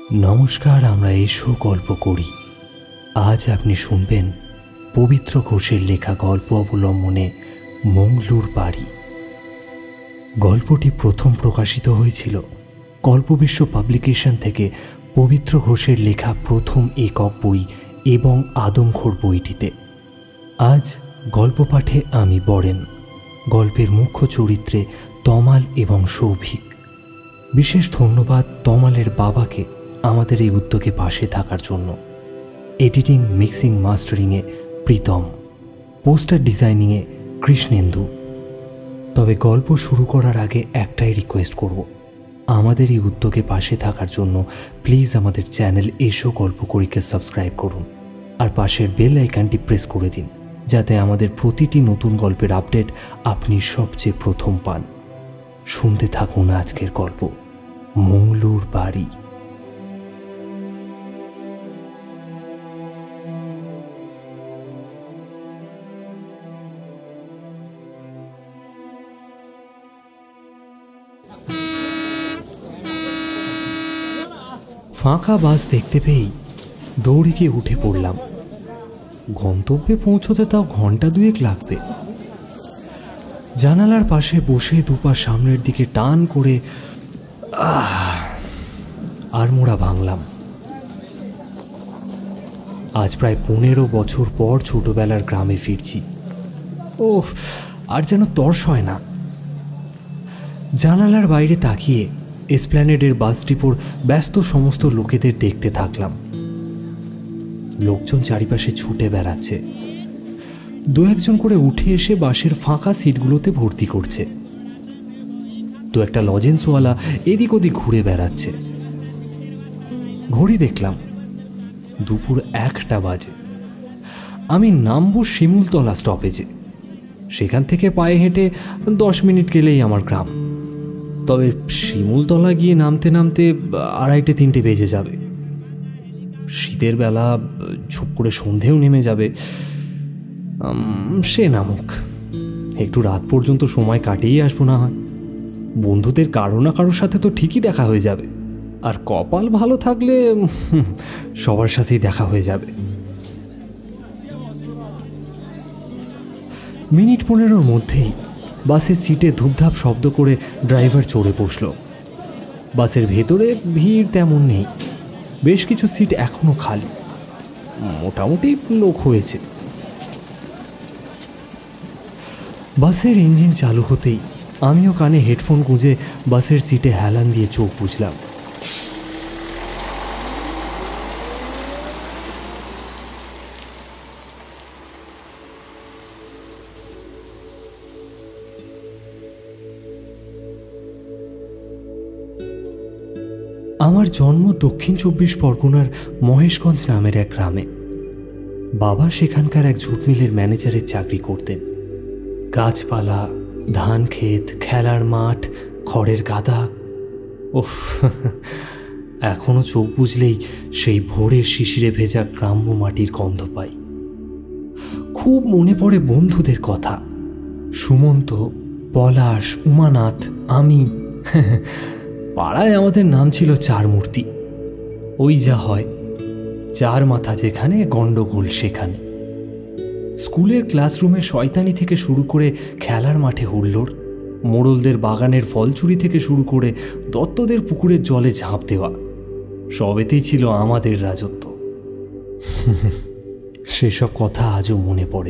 নমস্কার, আমরা এসো গল্প করি। আজ আপনি শুনবেন পবিত্র ঘোষের লেখা গল্প অবলম্বনে মংলুর বাড়ি। গল্পটি প্রথম প্রকাশিত হয়েছিল কল্পবিশ্ব পাবলিকেশন থেকে পবিত্র ঘোষের লেখা প্রথম একক বই এবং আদমখোর বইটিতে। আজ গল্প পাঠে আমি বরেন, গল্পের মুখ্য চরিত্রে তমাল এবং সৌভিক। বিশেষ ধন্যবাদ তমালের বাবাকে আমাদের এই উদ্যোগে পাশে থাকার জন্য। এডিটিং, মিক্সিং, মাস্টারিংয়ে প্রীতম, পোস্টার ডিজাইনিংয়ে কৃষ্ণেন্দু। তবে গল্প শুরু করার আগে একটাই রিকোয়েস্ট করব, আমাদের এই উদ্যোগে পাশে থাকার জন্য প্লিজ আমাদের চ্যানেল এসো গল্প করিকে সাবস্ক্রাইব করুন আর পাশের বেল আইকনটি প্রেস করে দিন, যাতে আমাদের প্রতিটি নতুন গল্পের আপডেট আপনি সবচেয়ে প্রথম পান। শুনতে থাকুন আজকের গল্প, মংলুর বাড়ি। ফাঁকা বাস দেখতে পেয়েই দৌড়ে গিয়ে উঠে পড়লাম। গন্তব্যে পৌঁছতে তাও ঘন্টা দুয়েক লাগবে। জানালার পাশে বসে দুপা সামনের দিকে টান করে আড়মোড়া ভাঙলাম। আজ প্রায় 15 বছর পর ছোটবেলার গ্রামে ফিরছি। ওহ, আর যেন তর্স হয় না। জানালার বাইরে তাকিয়ে এসপ্ল্যানেডের বাস ডিপোর ব্যস্ত সমস্ত লোকেদের দেখতে থাকলাম। লোকজন চারিপাশে ছুটে বেড়াচ্ছে। দু একজন করে উঠে এসে বাসের ফাঁকা সিটগুলোতে ভর্তি করছে। দু একটা লজেন্সওয়ালা এদিক ওদিক ঘুরে বেড়াচ্ছে। ঘড়ি দেখলাম, দুপুর 1টা বাজে। আমি নামবো শিমুলতলা স্টপেজে। সেখান থেকে পায়ে হেঁটে 10 মিনিট গেলেই আমার গ্রাম। তবে শিমুলতলা গিয়ে নামতে নামতে 2:30-3টে বেজে যাবে। শীতের বেলা ঝুপ করে সন্ধেও নেমে যাবে। সে নামুক, একটু রাত পর্যন্ত সময় কাটিয়ে আসবো না হয়। বন্ধুদের কারো না কারোর সাথে তো ঠিকই দেখা হয়ে যাবে, আর কপাল ভালো থাকলে সবার সাথেই দেখা হয়ে যাবে। মিনিট 15-র মধ্যেই বাসের সিটে ধূপধাপ শব্দ করে ড্রাইভার চড়ে বসল। বাসের ভেতরে ভিড় তেমন নেই, বেশ কিছু সিট এখনো খালি। মোটামুটি লোক হয়েছে। বাসের ইঞ্জিন চালু হতেই আমিও কানে হেডফোন গুঁজে বাসের সিটে হেলান দিয়ে চোখ বুঝলাম। আমার জন্ম দক্ষিণ 24 পরগনার মহেশগঞ্জ নামের এক গ্রামে। বাবা সেখানকার এক ঝুট মিলের ম্যানেজারের চাকরি করতেন। গাছপালা, ধান ক্ষেত, খেলার মাঠ, খড়ের গাদা। ওফ, এখনো চোখ বুঝলেই সেই ভোরের শিশিরে ভেজা গ্রাম্য মাটির গন্ধ পাই। খুব মনে পড়ে বন্ধুদের কথা। সুমন্ত, পলাশ, উমানাথ, আমি। পাড়ায় আমাদের নাম ছিল চারমূর্তি। ওই যা হয়, চার মাথা যেখানে, গন্ডগোল সেখানে। স্কুলের ক্লাসরুমে শয়তানি থেকে শুরু করে খেলার মাঠে হুল্লোড়, মোড়লদের বাগানের ফল চুরি থেকে শুরু করে দত্তদের পুকুরের জলে ঝাঁপ দেওয়া, সবেতেই ছিল আমাদের রাজত্ব। সেসব কথা আজও মনে পড়ে।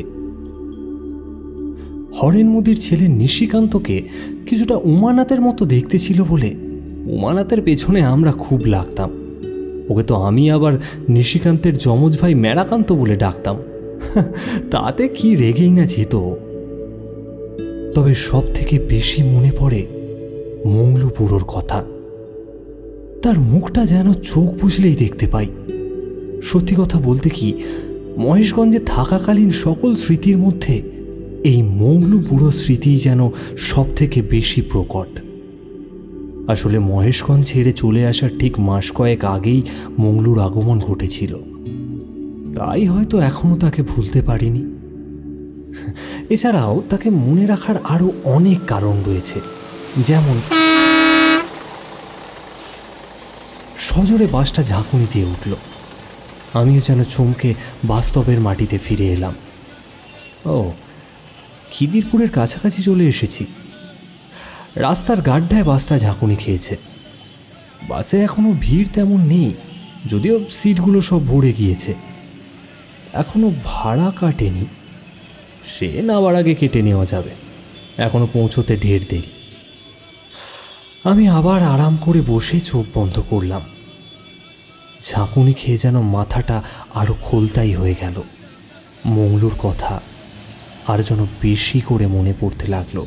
হরেন মুদির ছেলে নিশিকান্তকে কিছুটা উমানাথের মতো দেখতে ছিল বলে উমানাথের পেছনে আমরা খুব লাগতাম। ওকে তো আমি আবার নিশিকান্তের যমজ ভাই মেরাকান্ত বলে ডাকতাম। তাতে কি রেগেই না যেত। তবে সব থেকে বেশি মনে পড়ে মংলু বুড়োর কথা। তার মুখটা যেন চোখ বুঝলেই দেখতে পাই। সত্যি কথা বলতে কি, মহেশগঞ্জে থাকাকালীন সকল স্মৃতির মধ্যে এই মংলু বুড়ো স্মৃতি যেন সব থেকে বেশি প্রকট। আসলে মহেশগঞ্জ ছেড়ে চলে আসার ঠিক মাস কয়েক আগেই মংলুর আগমন ঘটেছিল। তাই হয়তো এখনো তাকে ভুলতে পারিনি। এছাড়াও তাকে মনে রাখার আরো অনেক কারণ রয়েছে, যেমন সজোরে বাসটা ঝাঁকুনি দিয়ে উঠল। আমিও যেন চমকে বাস্তবের মাটিতে ফিরে এলাম। ও, খিদিরপুরের কাছাকাছি চলে এসেছি। রাস্তার গাড্ডায় বাসটা ঝাঁকুনি খেয়েছে। বাসে এখনো ভিড় তেমন নেই, যদিও সিটগুলো সব ভরে গিয়েছে। এখনো ভাড়া কাটেনি, সে নামার আগে কেটে নেওয়া যাবে, এখনো পৌঁছতে ঢের দেরি। আমি আবার আরাম করে বসে চোখ বন্ধ করলাম। ঝাঁকুনি খেয়ে যেন মাথাটা আরো খোলতাই হয়ে গেল। মংলুর কথা আর যেন বেশি করে মনে পড়তে লাগলো।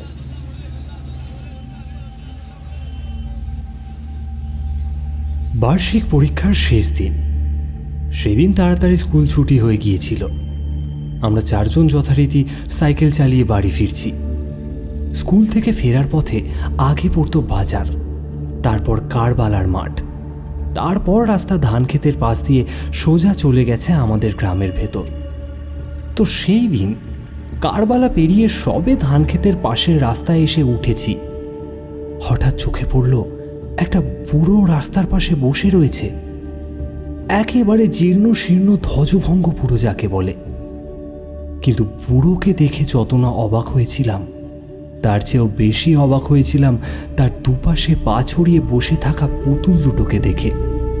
বার্ষিক পরীক্ষার শেষ দিন। সেদিন তাড়াতাড়ি স্কুল ছুটি হয়ে গিয়েছিল। আমরা চারজন যথারীতি সাইকেল চালিয়ে বাড়ি ফিরছি। স্কুল থেকে ফেরার পথে আগে পড়তো বাজার, তারপর কারবালার মাঠ, তারপর রাস্তা ধান ক্ষেতের পাশ দিয়ে সোজা চলে গেছে আমাদের গ্রামের ভেতর। তো সেই দিন কারবালা পেরিয়ে সবে ধান ক্ষেতের পাশের রাস্তায় এসে উঠেছি। হঠাৎ চোখে পড়ল একটা বুড়ো রাস্তার পাশে বসে রয়েছে, একেবারে জীর্ণ শীর্ণ ধ্বজভঙ্গ বুড়ো যাকে বলে। কিন্তু বুড়োকে দেখে যত না অবাক হয়েছিলাম, তার চেয়েও বেশি অবাক হয়েছিলাম তার দুপাশে পা ছড়িয়ে বসে থাকা পুতুল দুটোকে দেখে।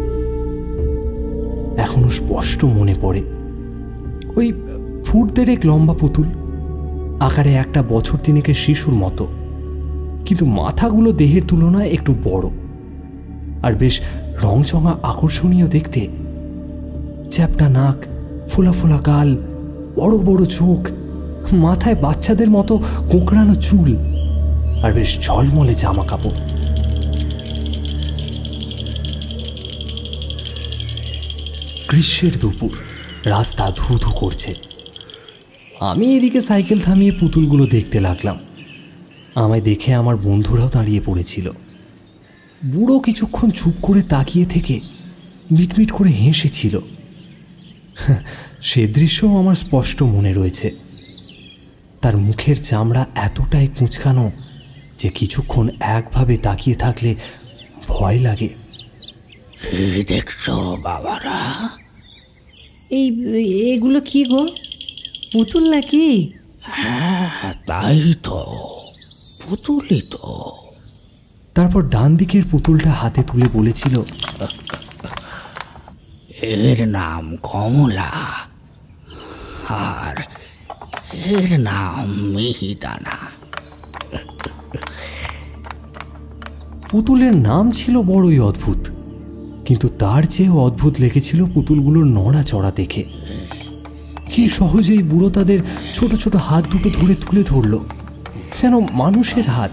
এখনো স্পষ্ট মনে পড়ে, ওই ফুট দেড়েক লম্বা পুতুল, আকারে একটা বছর তিনেকের শিশুর মতো, কিন্তু মাথাগুলো দেহের তুলনায় একটু বড় আর বেশ রংচঙা আকর্ষণীয় দেখতে। চ্যাপটা নাক, ফোলা ফোলা গাল, বড় বড় চোখ, মাথায় বাচ্চাদের মতো কোঁকড়ানো চুল আর বেশ ঝলমলে জামা কাপড়। গ্রীষ্মের দুপুর, রাস্তা ধু ধু করছে। আমি এদিকে সাইকেল থামিয়ে পুতুলগুলো দেখতে লাগলাম। আমায় দেখে আমার বন্ধুরাও দাঁড়িয়ে পড়েছিল। বুড়ো কিছুক্ষণ চুপ করে তাকিয়ে থেকে মিটমিট করে হেসেছিল। সে দৃশ্যও আমার স্পষ্ট মনে রয়েছে। তার মুখের চামড়া এতটাই কুঁচকানো যে কিছুক্ষণ একভাবে তাকিয়ে থাকলে ভয় লাগে। দেখছো বাবারা? এগুলো কি গো, পুতুল নাকি? হ্যাঁ, তাই তো, পুতুলই তো। তারপর ডান দিকের পুতুলটা হাতে তুলে বলেছিল, এর নাম কমলা আর এর নাম মিহিদানা। পুতুলের নাম ছিল বড়ই অদ্ভুত, কিন্তু তার চেয়েও অদ্ভুত লেগেছিল পুতুলগুলোর নড়াচড়া দেখে। কি সহজেই বুড়ো তাদের ছোট ছোট হাত দুটো ধরে তুলে ধরল, যেন মানুষের হাত।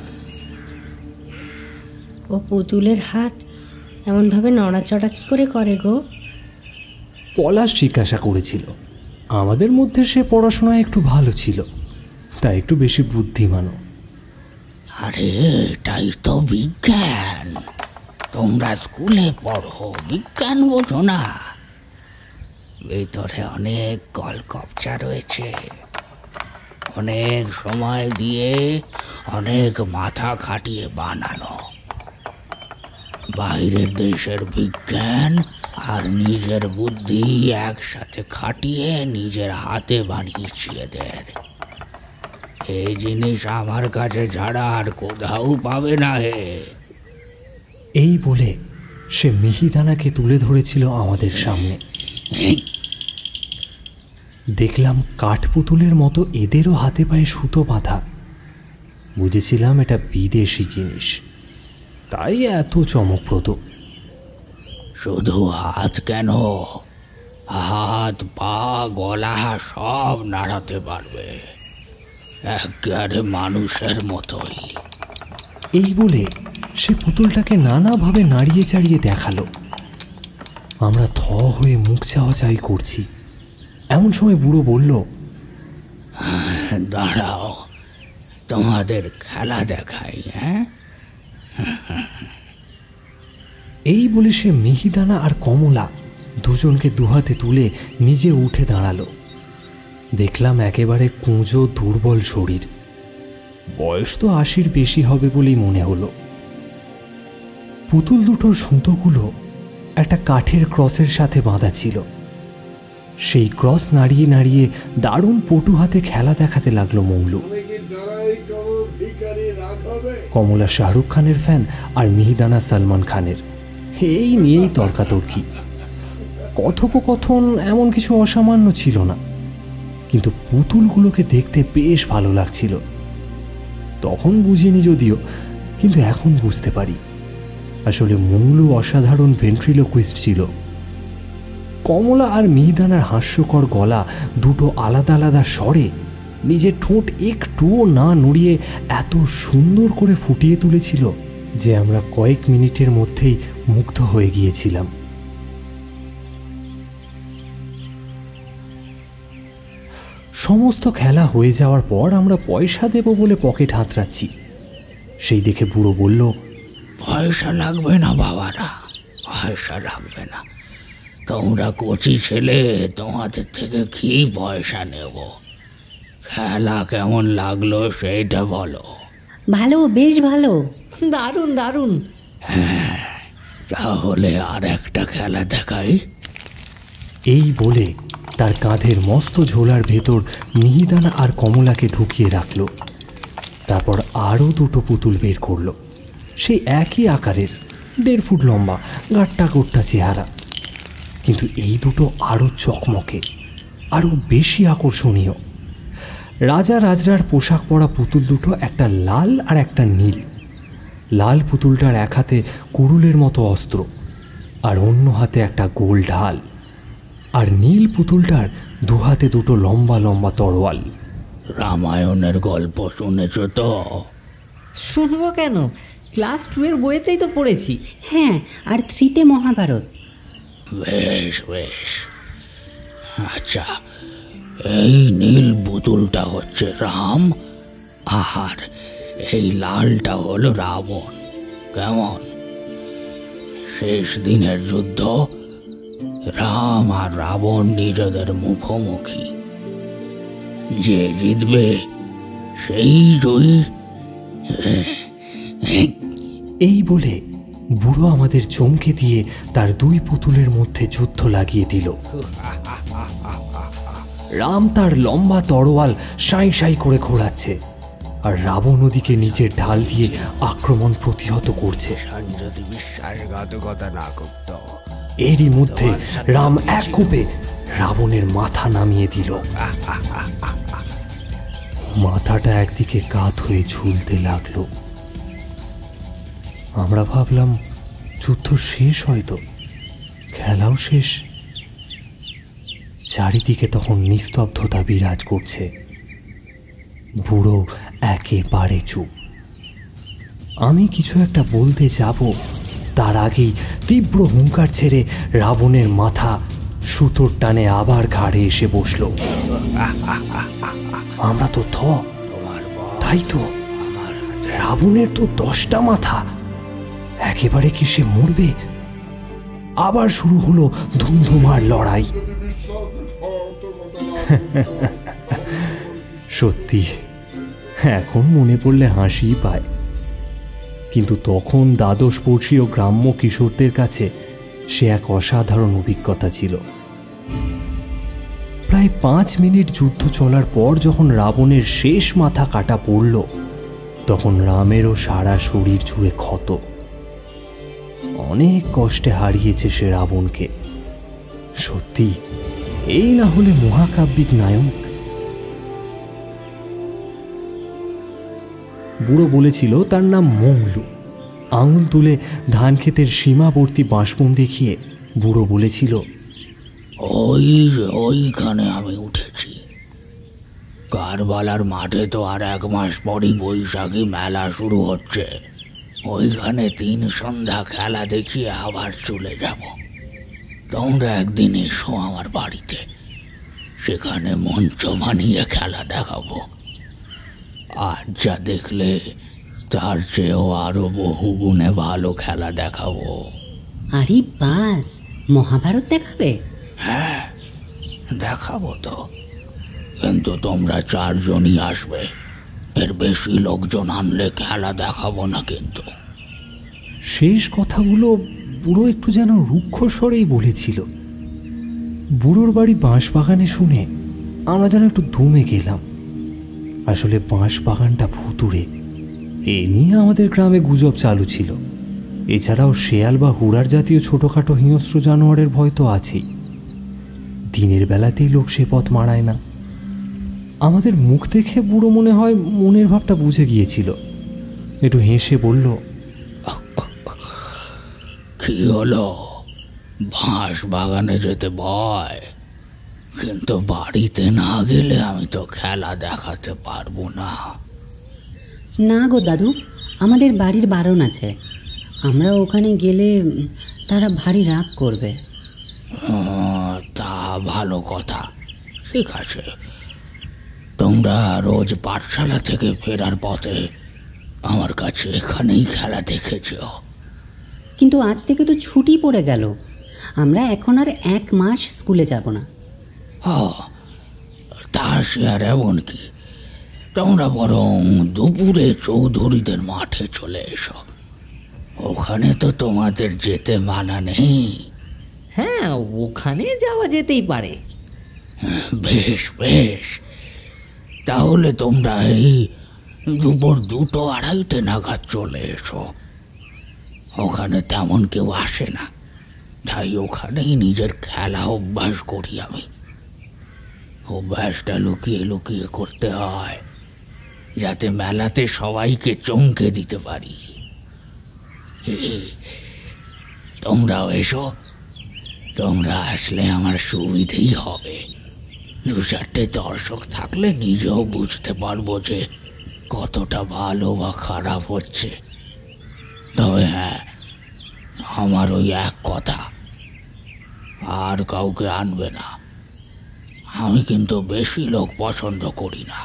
ও পুতুলের হাত এমনভাবে নড়াচড়া কি করে করে গো? পলাশ জিজ্ঞাসা করেছিল। আমাদের মধ্যে সে পড়াশোনায় একটু ভালো ছিল, তাই একটু বেশি বুদ্ধিমানও। আরে এটাই তো বিজ্ঞান। তোমরা স্কুলে পড়ো, বিজ্ঞান বোঝো না? ভেতরে অনেক কলকবজা রয়েছে, অনেক সময় দিয়ে অনেক মাথা খাটিয়ে বানানো। বাইরের দেশের বিজ্ঞান আর নিজের বুদ্ধি একসাথে খাটিয়ে নিজের হাতে বানিয়েছি এদের। এই জিনিস আমার কাছে ছাড়া আর কোথাও পাবে না হে। এই বলে সে মিহিদানাকে তুলে ধরেছিল আমাদের সামনে। দেখলাম কাঠপুতুলের মতো এদেরও হাতে পায়ে সুতো বাঁধা। বুঝেছিলাম এটা বিদেশি জিনিস, তাই এত চমকপ্রদ। শুধু হাত কেন, হাত পা গলা সব নাড়াতে পারবে, একেবারে মানুষের মতোই। এই বলে সে পুতুলটাকে নানাভাবে নাড়িয়ে চাড়িয়ে দেখালো। আমরা থ হয়ে মুখ চাওয়াচাই করছি। এমন সময় বুড়ো বলল, দাঁড়াও, তোমাদের খেলা দেখাই। হ্যাঁ, এই বলে সে মিহিদানা আর কমলা দুজনকে দুহাতে তুলে নিজে উঠে দাঁড়ালো। দেখলাম একেবারে কুঁজো দুর্বল শরীর, বয়স তো ৮০-র বেশি হবে বলেই মনে হলো। পুতুল দুটোর সুতোগুলো একটা কাঠের ক্রসের সাথে বাঁধা ছিল। সেই ক্রস নাড়িয়ে নাড়িয়ে দারুণ পটু হাতে খেলা দেখাতে লাগলো মংলু। কমলা শাহরুখ খানের ফ্যান আর মিহিদানা সালমান খানের, এই নিয়েই তর্কাতর্কি। কথোপকথন এমন কিছু অসামান্য ছিল না, কিন্তু পুতুলগুলোকে দেখতে বেশ ভালো লাগছিল। তখন বুঝিনি যদিও, কিন্তু এখন বুঝতে পারি আসলে মংলু অসাধারণ ভেন্ট্রিলোকুইস্ট ছিল। কমলা আর মিহিদানার হাস্যকর গলা দুটো আলাদা আলাদা স্বরে নিজের ঠোঁট একটুও না নড়িয়ে এত সুন্দর করে ফুটিয়ে তুলেছিল যে আমরা কয়েক মিনিটের মধ্যেই মুগ্ধ হয়ে গিয়েছিলাম। সমস্ত খেলা হয়ে যাওয়ার পর আমরা পয়সা দেব বলে পকেট হাতড়াচ্ছি, সেই দেখে বুড়ো বলল, পয়সা লাগবে না বাবারা, পয়সা লাগবে না। তোমরা কচি ছেলে, তোমাদের থেকে কি পয়সা নেব? খেলা কেমন লাগলো সেইটা বলো। ভালো, বেশ ভালো। দারুণ দারুণ। হ্যাঁ, তাহলে আর একটা খেলা দেখাই। এই বলে তার কাঁধের মস্ত ঝোলার ভেতর মিহিদানা আর কমলাকে ঢুকিয়ে রাখল। তারপর আরও দুটো পুতুল বের করল, সেই একই আকারের, 1.5 ফুট লম্বা, গাট্টা গোট্টা চেহারা। কিন্তু এই দুটো আরও চকমকে, আরও বেশি আকর্ষণীয়। রাজা রাজরার পোশাক পরা পুতুল দুটো, একটা লাল আর একটা নীল। লাল পুতুলটার এক হাতে কুড়ুলের মতো অস্ত্র আর অন্য হাতে একটা গোল ঢাল, আর নীল পুতুলটার দুহাতে দুটো লম্বা লম্বা তরোয়াল। রামায়ণের গল্প শুনেছ তো? শুনবো কেন, ক্লাস 2 এর বইতেই তো পড়েছি। হ্যাঁ, আর 3তে মহাভারত। বেশ বেশ। আচ্ছা, এই নীল পুতুলটা হচ্ছে রাম, আর এই লালটা হলো রাবণ। কেমন? শেষ দিনের যুদ্ধ, রাম আর রাবণ নিজেদের মুখোমুখি। যে জিতবে সেই জয়ী। এই বলে বুড়ো আমাদের চমকে দিয়ে তার 2 পুতুলের মধ্যে যুদ্ধ লাগিয়ে দিল। রাম তার লম্বা তরোয়াল সাঁই সাঁই করে ঘোরাচ্ছে, আর রাবণ ওদিকে নিজের ঢাল দিয়ে আক্রমণ প্রতিহত করছে। যদি বিশ্বাসঘাতকতা না করত, এরই মধ্যে রাম এক কোপে রাবণের মাথা নামিয়ে দিল। মাথাটা একদিকে কাত হয়ে ঝুলতে লাগলো। আমরা ভাবলাম যুদ্ধ শেষ, হয়তো খেলাও শেষ। চারিদিকে তখন নিস্তব্ধতা বিরাজ করছে। বুড়ো একেবারে চুপ। আমি কিছু একটা বলতে যাব, তার আগেই তীব্র হুঙ্কার ছেড়ে রাবণের মাথা সুতোর টানে আবার ঘাড়ে এসে বসল। আমরা তো তাই তো, রাবণের তো 10টা মাথা, একেবারে কি সে মরবে? আবার শুরু হলো ধুমধুমার লড়াই। সত্যি এখন মনে পড়লে হাসি পায়, কিন্তু তখন দ্বাদশবর্ষীয় গ্রাম্য কিশোরদের কাছে সে এক অসাধারণ অভিজ্ঞতা ছিল। প্রায় 5 মিনিট যুদ্ধ চলার পর যখন রাবণের শেষ মাথা কাটা পড়ল, তখন রামেরও সারা শরীর জুড়ে ক্ষত। অনেক কষ্টে হারিয়েছে সে রাবণকে। সত্যি এই না হলে মহাকাব্যিক নায়ক। বুড়ো বলেছিল তার নাম মংলু। আঙুল তুলে ধান ক্ষেতের সীমাবর্তী বাঁশবন দেখিয়ে বুড়ো বলেছিল, ওইখানে আমি উঠেছি। কারবালার মাঠে তো আর 1 মাস পরই বৈশাখী মেলা শুরু হচ্ছে। ওইখানে 3 সন্ধ্যা খেলা দেখিয়ে আবার চলে যাব। তোমরা একদিন এসো আমার বাড়িতে, সেখানে মঞ্চ বানিয়ে খেলা দেখাবো। আর যা দেখলে তার চেয়েও আরো বহু গুণে ভালো খেলা দেখাবো। আরে বাস, মহাভারত দেখাবে? হ্যাঁ, দেখাবো তো, কিন্তু তোমরা 4 জনই আসবে। এর বেশি লোকজন আনলে খেলা দেখাবো না। কিন্তু শেষ কথাগুলো বুড়ো একটু যেন রুক্ষ স্বরেই বলেছিল। বুড়োর বাড়ি বাঁশবাগানে শুনে আমরা যেন একটু দমে গেলাম। আসলে বাঁশবাগানটা ভুতুড়ে, এ নিয়ে আমাদের গ্রামে গুজব চালু ছিল। এছাড়াও শেয়াল বা হুড়ার জাতীয় ছোটোখাটো হিংস্র জানোয়ারের ভয় তো আছেই। দিনের বেলাতেই লোক সে পথ মারায় না। আমাদের মুখ দেখে বুড়ো মনে হয় মনের ভাবটা বুঝে গিয়েছিল। একটু হেসে বলল, কি হলো? বাঁশ বাগানে যেতে ভয়, কিন্তু বাড়িতে না গেলে আমি তো খেলা দেখাতে পারবো না। না গো দাদু, আমাদের বাড়ির বারণ আছে। আমরা ওখানে গেলে তারা ভারী রাগ করবে। তা ভালো কথা, ঠিক আছে। তোমরা রোজ পাঠশালা থেকে ফেরার পথে আমার কাছে এখানেই খেলা দেখেছ। কিন্তু আজ থেকে তো ছুটি পড়ে গেল, আমরা এখন আর 1 মাস স্কুলে যাব না। তা সে আর এমন কি, তোমরা বরং দুপুরে চৌধুরীদের মাঠে চলে এসো। ওখানে তো তোমাদের যেতে মানা নেই। হ্যাঁ, ওখানে যাওয়া যেতেই পারে। বেশ বেশ, তাহলে তোমরা এই দুপুর 2-2:30 নাগাদ চলে এসো। ওখানে তেমন কেউ আসে না, তাই ওখানেই নিজের খেলা অভ্যাস করি আমি। অভ্যাসটা লুকিয়ে লুকিয়ে করতে হয়, যাতে মেলাতে সবাইকে চমকে দিতে পারি। তোমরাও এসো, তোমরা আসলে আমার সুবিধেই হবে। 2-4টে দর্শক থাকলে নিজেও বুঝতে পারবো যে কতটা ভালো বা খারাপ হচ্ছে। তবে হ্যাঁ, আমার ওই এক কথা, আর কাউকে আনবে না। আমি কিন্তু বেশি লোক পছন্দ করি না।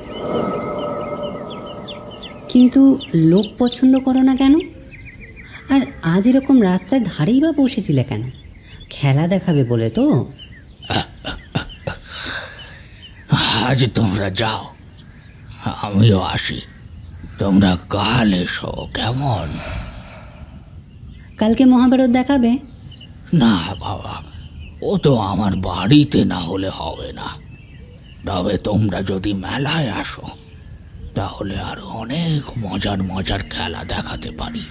কিন্তু লোক পছন্দ করো না কেন? আর আজ এরকম রাস্তার ধারেই বা বসেছিলে কেন? খেলা দেখাবে বলে তো? আজ তোমরা যাও, আমিও আসি। তোমরা কাল এসো, কেমন? কালকে মহাভারত দেখাবে? না বাবা, ও তো আমার বাড়িতে না হলে হবে না। তবে তোমরা যদি মেলায় আসো, তাহলে আরো অনেক মজার মজার খেলা দেখাতে পারি।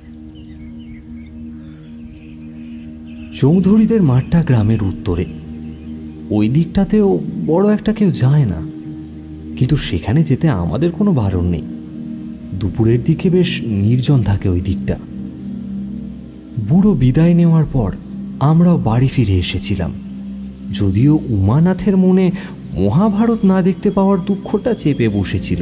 চৌধুরীদের মাঠটা গ্রামের উত্তরে। ওই দিকটাতেও বড় একটা কেউ যায় না, কিন্তু সেখানে যেতে আমাদের কোনো বারণ নেই। দুপুরের দিকে বেশ নির্জন থাকে ওই দিকটা। বুড়ো বিদায় নেওয়ার পর আমরাও বাড়ি ফিরে এসেছিলাম, যদিও উমানাথের মনে মহাভারত না দেখতে পাওয়ার দুঃখটা চেপে বসেছিল।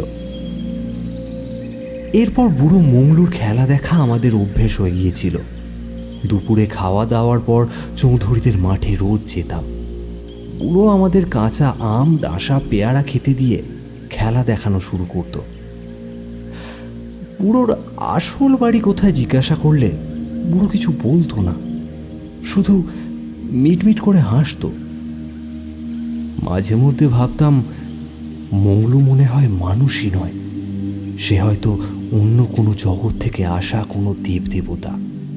এরপর বুড়ো মংলুর খেলা দেখা আমাদের অভ্যেস হয়ে গিয়েছিল। দুপুরে খাওয়া দাওয়ার পর চৌধুরীদের মাঠে রোজ যেতাম। বুড়ো আমাদের কাঁচা আম, ডাঁশা, পেয়ারা খেতে দিয়ে খেলা দেখানো শুরু করত। বুড়োর আসল বাড়ি কোথায় জিজ্ঞাসা করলে বুড়ো কিছু বলতো না, শুধু মিটমিট করে হাসত। মাঝে মধ্যে ভাবতাম, মংলু মনে হয় মানুষই নয়, সে হয়তো অন্য কোনো জগৎ থেকে আসা কোনো দেবদেবতা।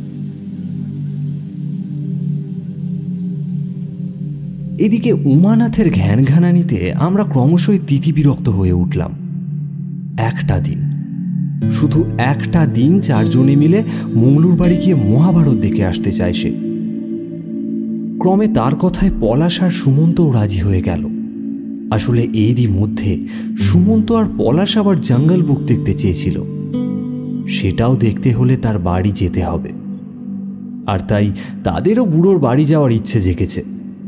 এদিকে উমানাথের ঘ্যানঘ্যানানিতে আমরা ক্রমশই তিতিবিরক্ত হয়ে উঠলাম। একটা দিন, শুধু একটা দিন 4 জনে মিলে মংলুর বাড়ি গিয়ে মহাভারত দেখে আসতে চায় সে। ক্রমে তার কথায় পলাশ আর সুমন্তও রাজি হয়ে গেল। আসলে এরই মধ্যে সুমন্ত আর পলাশ আবার জঙ্গল বুক দেখতে চেয়েছিল। সেটাও দেখতে হলে তার বাড়ি যেতে হবে, আর তাই তাদেরও বুড়োর বাড়ি যাওয়ার ইচ্ছে জেগেছে।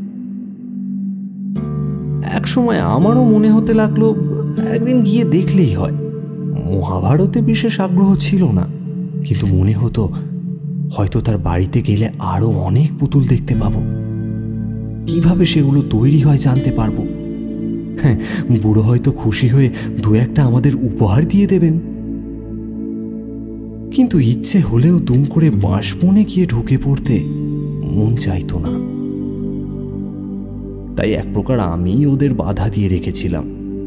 এক সময় আমারও মনে হতে লাগলো একদিন গিয়ে দেখলেই হয়। মহাভারতে বিশেষ আগ্রহ ছিল না, কিন্তু মনে হতো হয়তো তার বাড়িতে গেলে আরো অনেক পুতুল দেখতে পাবো। কিভাবে সেগুলো তৈরি হয় জানতে পারবো। হ্যাঁ, বুড়ো হয়তো খুশি হয়ে 2-1টা আমাদের উপহার দিয়ে দেবেন। কিন্তু ইচ্ছে হলেও দুম করে বাঁশবনে গিয়ে ঢুকে পড়তে মন চাইতো না। তাই এক প্রকার আমি ওদের বাধা দিয়ে রেখেছিলাম।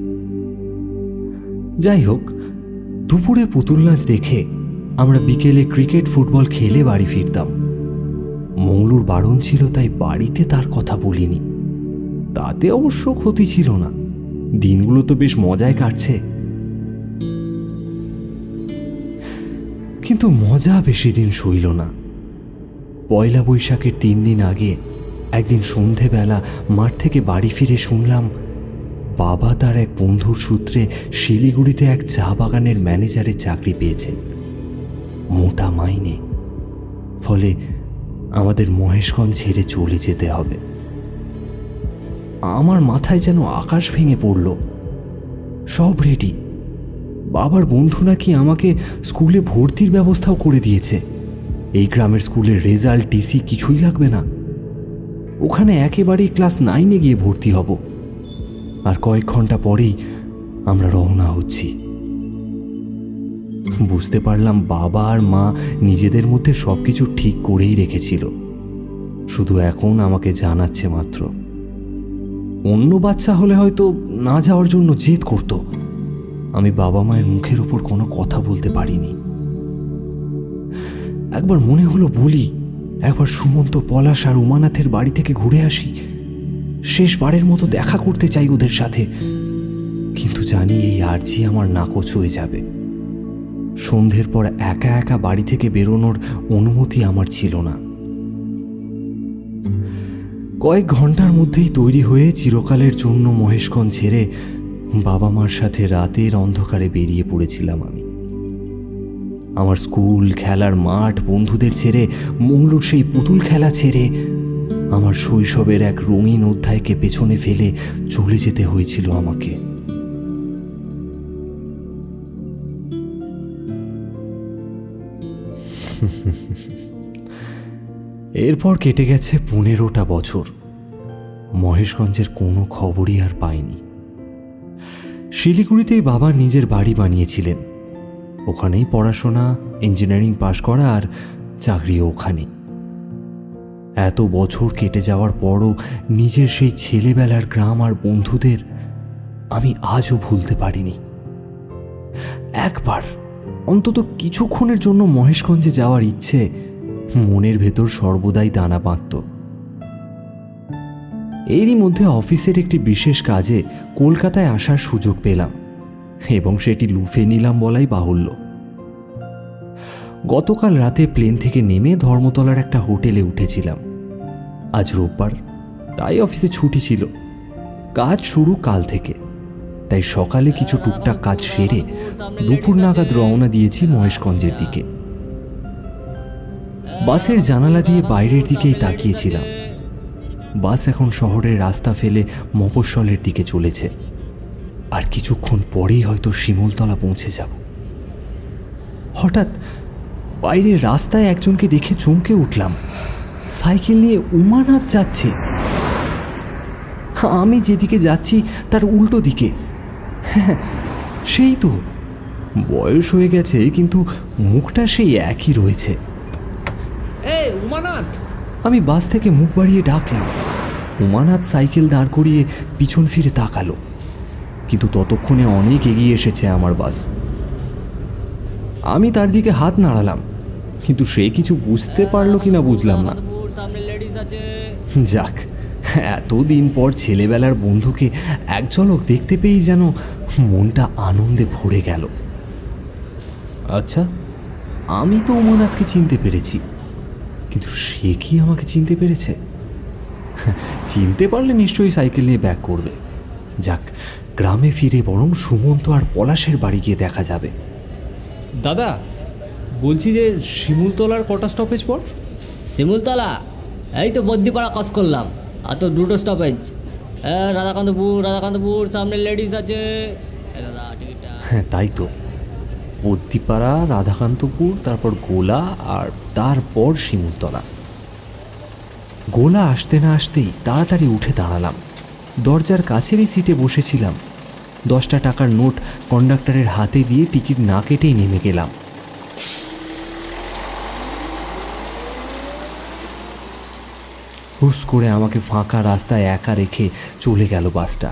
যাই হোক, দুপুরে পুতুল নাচ দেখে আমরা বিকেলে ক্রিকেট ফুটবল খেলে বাড়ি ফিরতাম। মংলুর বারণ ছিল তাই বাড়িতে তার কথা বলিনি। তাতে অবশ্য ক্ষতি ছিল না, দিনগুলো তো বেশ মজায় কাটছে। কিন্তু মজা বেশি দিন সইল না। পয়লা বৈশাখের 3 দিন আগে একদিন সন্ধেবেলা মাঠ থেকে বাড়ি ফিরে শুনলাম বাবা তার এক বন্ধুর সূত্রে শিলিগুড়িতে এক চা বাগানের ম্যানেজারের চাকরি পেয়েছেন, মোটা মাইনে। ফলে আমাদের মহেশগঞ্জ ছেড়ে চলে যেতে হবে। আমার মাথায় যেন আকাশ ভেঙে পড়ল। সব রেডি, বাবার বন্ধু নাকি আমাকে স্কুলে ভর্তির ব্যবস্থাও করে দিয়েছে। এই গ্রামের স্কুলের রেজাল্ট, টিসি কিছুই লাগবে না। ওখানে একেবারেই ক্লাস 9-এ গিয়ে ভর্তি হব। আর কয়েক ঘন্টা পরেই আমরা রওনা হচ্ছি। বুঝতে পারলাম বাবা আর মা নিজেদের মধ্যে সবকিছু ঠিক করেই রেখেছিল, শুধু এখন আমাকে জানাচ্ছে মাত্র। অন্য বাচ্চা হলে হয়তো না যাওয়ার জন্য জেদ করত। আমি বাবা মায়ের মুখের ওপর কোনো কথা বলতে পারিনি। একবার মনে হলো বলি, একবার সুমন্ত, পলাশ আর উমানাথের বাড়ি থেকে ঘুরে আসি, শেষবারের মতো দেখা করতে চাই ওদের সাথে। কিন্তু জানি এই আর্জি আমার নাকচ হয়ে যাবে। সন্ধ্যের পর একা একা বাড়ি থেকে বেরোনোর অনুমতি আমার ছিল না। কয়েক ঘন্টার মধ্যেই তৈরি হয়ে চিরকালের জন্য মহেশগঞ্জ ছেড়ে বাবা মার সাথে রাতের অন্ধকারে বেরিয়ে পড়েছিলাম আমি। আমার স্কুল, খেলার মাঠ, বন্ধুদের ছেড়ে, মংলুর সেই পুতুল খেলা ছেড়ে, আমার শৈশবের এক রঙিন অধ্যায়কে পেছনে ফেলে চলে যেতে হয়েছিল আমাকে। এরপর কেটে গেছে 15টা বছর। মহেশগঞ্জের কোনো খবরই আর পাইনি। শিলিগুড়িতেই বাবা নিজের বাড়ি বানিয়েছিলেন, ওখানেই পড়াশোনা, ইঞ্জিনিয়ারিং পাশ করা আর চাকরিও ওখানেই। এত বছর কেটে যাওয়ার পরও নিজের সেই ছেলেবেলার গ্রাম আর বন্ধুদের আমি আজও ভুলতে পারিনি। একবার অন্তত কিছুক্ষণের জন্য মহেশগঞ্জে যাওয়ার ইচ্ছে মনের ভেতর সর্বদাই দানা বাঁধত। এরই মধ্যে অফিসের একটি বিশেষ কাজে কলকাতায় আসার সুযোগ পেলাম এবং সেটি লুফে নিলাম বলাই বাহুল্য। গতকাল রাতে প্লেন থেকে নেমে ধর্মতলার একটা হোটেলে উঠেছিলাম। আজ রোববার, তাই অফিসে ছুটি ছিল। কাজ শুরু কাল থেকে, তাই সকালে কিছু টুকটাক কাজ সেরে দুপুর নাগাদ রওনা দিয়েছি মহেশগঞ্জের দিকে। বাসের জানালা দিয়ে বাইরের দিকেই তাকিয়েছিলাম। বাস এখন শহরের রাস্তা ফেলে মফস্বলের দিকে চলেছে। আর কিছুক্ষণ পরেই হয়তো শিমুলতলা পৌঁছে যাব। হঠাৎ বাইরের রাস্তায় একজনকে দেখে চমকে উঠলাম। সাইকেল নিয়ে উমানাথ যাচ্ছে। আমি যেদিকে যাচ্ছি তার উল্টো দিকে। হ্যাঁ, সেই তো। বয়স হয়ে গেছে কিন্তু মুখটা সেই একই রয়েছে। উমানাথ! আমি বাস থেকে মুখ বাড়িয়ে ডাকলাম। উমানাথ সাইকেল দাঁড় করিয়ে পিছন ফিরে তাকালো, কিন্তু ততক্ষণে অনেক এগিয়ে এসেছে আমার বাস। আমি তার দিকে হাত নাড়ালাম, কিন্তু সে কিছু বুঝতে পারলো কিনা বুঝলাম না। যাক, এতদিন পর ছেলেবেলার বন্ধুকে এক ঝলক দেখতে পেয়েই যেন মনটা আনন্দে ভরে গেল। আচ্ছা, আমি তো উমানাথকে চিনতে পেরেছি, কিন্তু সে কি আমাকে চিনতে পেরেছে? চিনতে পারলে নিশ্চয়ই সাইকেল নিয়ে ব্যাক করবে। যাক, গ্রামে ফিরে বরং সুমন্ত আর পলাশের বাড়ি গিয়ে দেখা যাবে। দাদা, বলছি যে শিমুলতলার কটা স্টপেজ পর? শিমুলতলা এই তো বদ্যিপাড়া ক্রস করলাম, আর তো 2টো স্টপেজ। রাধাকান্তপুর সামনে লেডিস আছে। হ্যাঁ, তাই তো। বদ্যিপাড়া, রাধাকান্তপুর, তারপর গোলা, আর তারপর শিমুলতলা। গোলা আসতে না আসতেই তাড়াতাড়ি উঠে দাঁড়ালাম। দরজার কাছেরই সিটে বসেছিলাম। 10টা টাকার নোট কন্ডাক্টরের হাতে দিয়ে টিকিট না কেটেই নেমে গেলাম। হুস করে আমাকে ফাঁকা রাস্তায় একা রেখে চলে গেল বাসটা।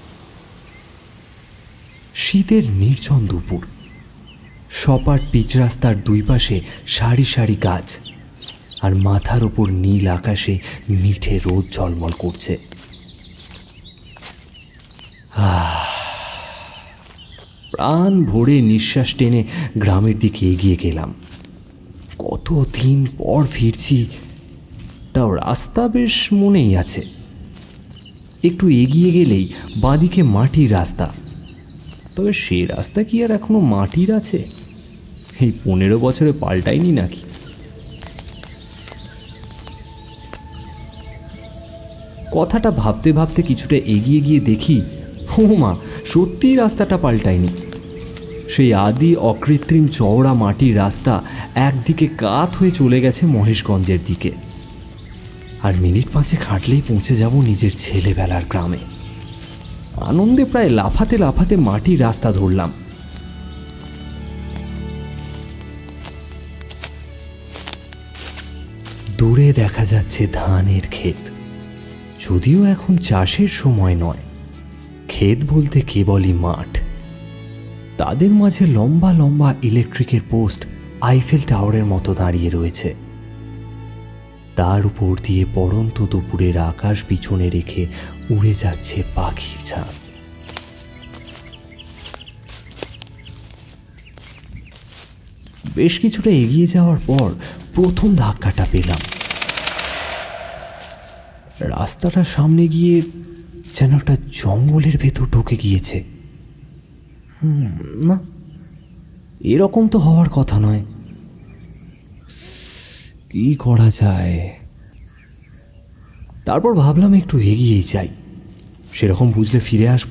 শীতের নির্জন দুপুর। সপাট পিচ রাস্তার দুই পাশে সারি সারি গাছ। আর মাথার ওপর নীল আকাশে মিঠে রোদ ঝলমল করছে। প্রাণ ভরে নিঃশ্বাস টেনে গ্রামের দিকে এগিয়ে গেলাম। কতদিন পর ফিরছি, তাও রাস্তা বেশ মনেই আছে। একটু এগিয়ে গেলেই বাঁদিকে মাটির রাস্তা, তবে সে রাস্তা কি আর এখনো মাটির আছে? এই 15 বছরে পাল্টায়নি নাকি? কথাটা ভাবতে ভাবতে কিছুটা এগিয়ে গিয়ে দেখি, ও মা, সত্যিই রাস্তাটা পাল্টায়নি। সেই আদি অকৃত্রিম চওড়া মাটির রাস্তা একদিকে কাত হয়ে চলে গেছে মহেশগঞ্জের দিকে। আর মিনিট 5 হাঁটলেই পৌঁছে যাব নিজের ছেলেবেলার গ্রামে। আনন্দে প্রায় লাফাতে লাফাতে মাটির রাস্তা ধরলাম। দূরে দেখা যাচ্ছে ধানের ক্ষেত, যদিও এখন চাষের সময় নয়। ক্ষেত বলতে কেবলই মাঠ। তাদের মাঝে লম্বা লম্বা ইলেকট্রিকের পোস্ট আইফেল টাওয়ারের মতো দাঁড়িয়ে রয়েছে। তার উপর দিয়ে পড়ন্ত দুপুরের আকাশ পিছনে রেখে উড়ে যাচ্ছে পাখির ঝাঁক। বেশ কিছুটা এগিয়ে যাওয়ার পর প্রথম ধাক্কাটা পেলাম। রাস্তাটা সামনে গিয়ে যেন একটা জঙ্গলের ভেতর ঢুকে গিয়েছে। না, এরকম তো হওয়ার কথা নয়। কি করা যায়? তারপর ভাবলাম একটু এগিয়েই যাই, সেরকম বুঝলে ফিরে আসব।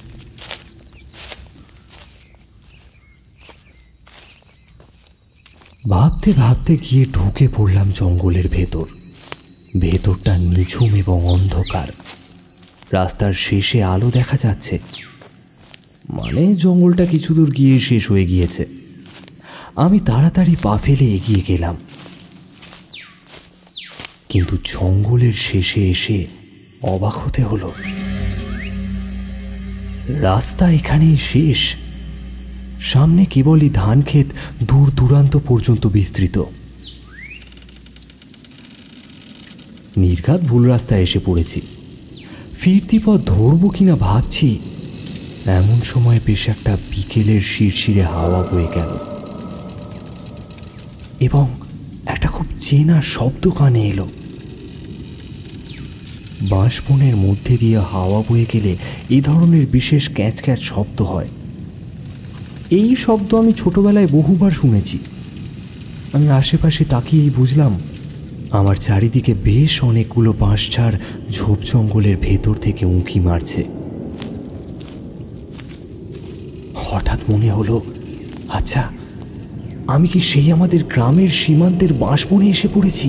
ভাবতে ভাবতে গিয়ে ঢুকে পড়লাম জঙ্গলের ভেতর। ভেতরটা নিঝুম এবং অন্ধকার। রাস্তার শেষে আলো দেখা যাচ্ছে, মানে জঙ্গলটা কিছু দূর গিয়ে শেষ হয়ে গিয়েছে। আমি তাড়াতাড়ি পা ফেলে এগিয়ে গেলাম, কিন্তু জঙ্গলের শেষে এসে অবাক হতে হলো। রাস্তা এখানেই শেষ। সামনে কেবলই ধান ক্ষেত দূর দূরান্ত পর্যন্ত বিস্তৃত। নির্ঘাত ভুল রাস্তায় এসে পড়েছি। ফিরতি পথ ধরবো কিনা ভাবছি, এমন সময় বেশ একটা বিকেলের শিরশিরে হাওয়া বয়ে গেল এবং একটা খুব চেনা শব্দ কানে এলো। বাঁশবনের মধ্যে দিয়ে হাওয়া বয়ে গেলে এই ধরনের বিশেষ ক্যাঁচ ক্যাঁচ শব্দ হয়। এই শব্দ আমি ছোটবেলায় বহুবার শুনেছি। আমি আশেপাশে তাকিয়েই বুঝলাম আমার চারিদিকে বেশ অনেকগুলো বাঁশঝাড় ঝোপ জঙ্গলের ভেতর থেকে উঁকি মারছে। হঠাৎ মনে হলো, আচ্ছা, আমি কি সেই আমাদের গ্রামের সীমান্তের বাঁশবনে এসে পড়েছি?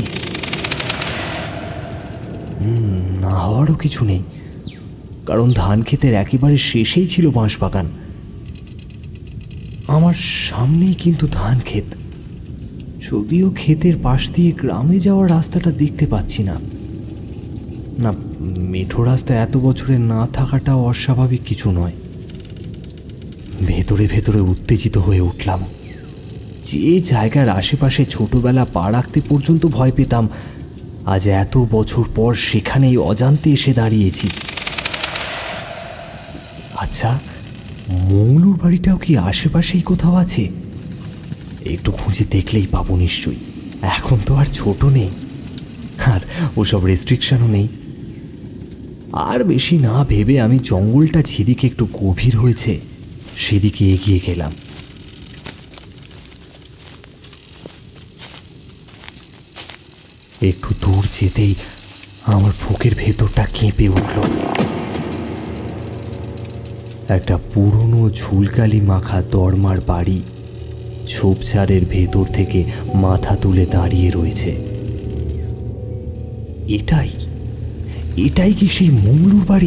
না হওয়ারও কিছু নেই, কারণ ধান ক্ষেতের একেবারে শেষেই ছিল বাঁশবাগান। আমার সামনেই কিন্তু ধান ক্ষেত, যদিও ক্ষেতের পাশ দিয়ে গ্রামে যাওয়ার রাস্তাটা দেখতে পাচ্ছি না। না, মেঠো রাস্তা এত বছরে না থাকাটাও অস্বাভাবিক কিছু নয়। ভেতরে ভেতরে উত্তেজিত হয়ে উঠলাম। যে জায়গার আশেপাশে ছোটবেলা পা রাখতে পর্যন্ত ভয় পেতাম, আজ এত বছর পর সেখানেই অজান্তে এসে দাঁড়িয়েছি। আচ্ছা, মৌলুর বাড়িটাও কি আশেপাশেই কোথাও আছে? একটু খুঁজে দেখলেই পাবো নিশ্চয়ই। এখন তো আর ছোট নেই, আর ওসব রেস্ট্রিকশনও নেই। আর বেশি না ভেবে আমি জঙ্গলটা যেদিকে একটু গভীর হয়েছে সেদিকে এগিয়ে গেলাম। একটু দূর যেতেই আমার বুকের ভেতরটা কেঁপে উঠল। একটা পুরনো ঝুলকালি মাখা দরমার বাড়ি ঝোপঝাড়ের ভেতর থেকে মাথা তুলে দাঁড়িয়ে রয়েছে। এটাই কি সেই মংলুর বাড়ি?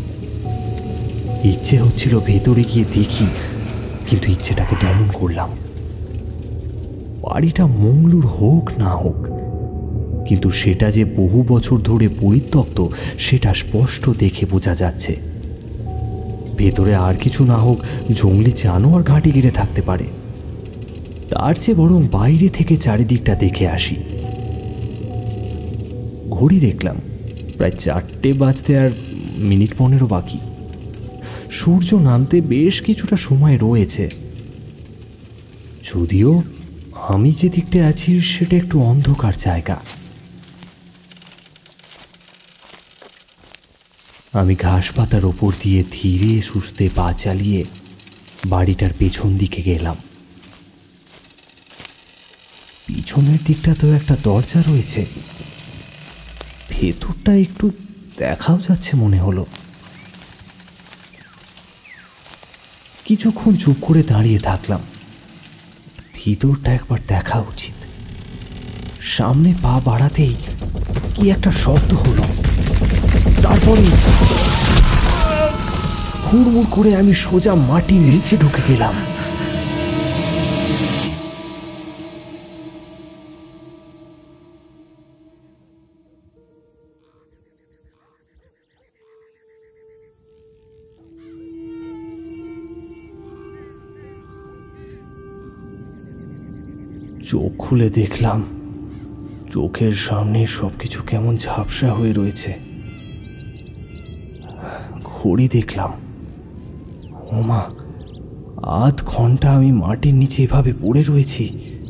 ইচ্ছে হচ্ছিল ভেতরে গিয়ে দেখি, কিন্তু ইচ্ছেটাকে দমন করলাম। বাড়িটা মংলুর হোক না হোক, কিন্তু সেটা যে বহু বছর ধরে পরিত্যক্ত সেটা স্পষ্ট দেখে বোঝা যাচ্ছে। ভেতরে আর কিছু না হোক জঙ্গলি জানোয়ার ঘাঁটি ঘিরে থাকতে পারে, তার চেয়ে বরং বাইরে থেকে চারিদিকটা দেখে আসি। ঘড়ি দেখলাম, প্রায় 4টে বাজতে আর মিনিট 15 বাকি। সূর্য নামতে বেশ কিছুটা সময় রয়েছে, যদিও আমি যে দিকটা আছি সেটা একটু অন্ধকার জায়গা। আমি ঘাস পাতার ওপর দিয়ে ধীরে সুস্থে পা চালিয়ে বাড়িটার পেছন দিকে গেলাম। পিছনের দিকটা তো একটা দরজা রয়েছে, ভেতরটা একটু দেখাও যাচ্ছে মনে হলো। কিছুক্ষণ চুপ করে দাঁড়িয়ে থাকলাম, ভিতরটা একবার দেখা উচিত। সামনে পা বাড়াতেই কি একটা শব্দ হলো, তারপরে হুড়মুড় করে আমি সোজা মাটির নিচে ঢুকে গেলাম। চোখ খুলে দেখলাম চোখের সামনে সবকিছু কেমন ঝাপসা হয়ে রয়েছে। ঘড়ি দেখলাম, ওমা, আধ ঘন্টা আমি মাটির নিচে এভাবে পড়ে রয়েছি।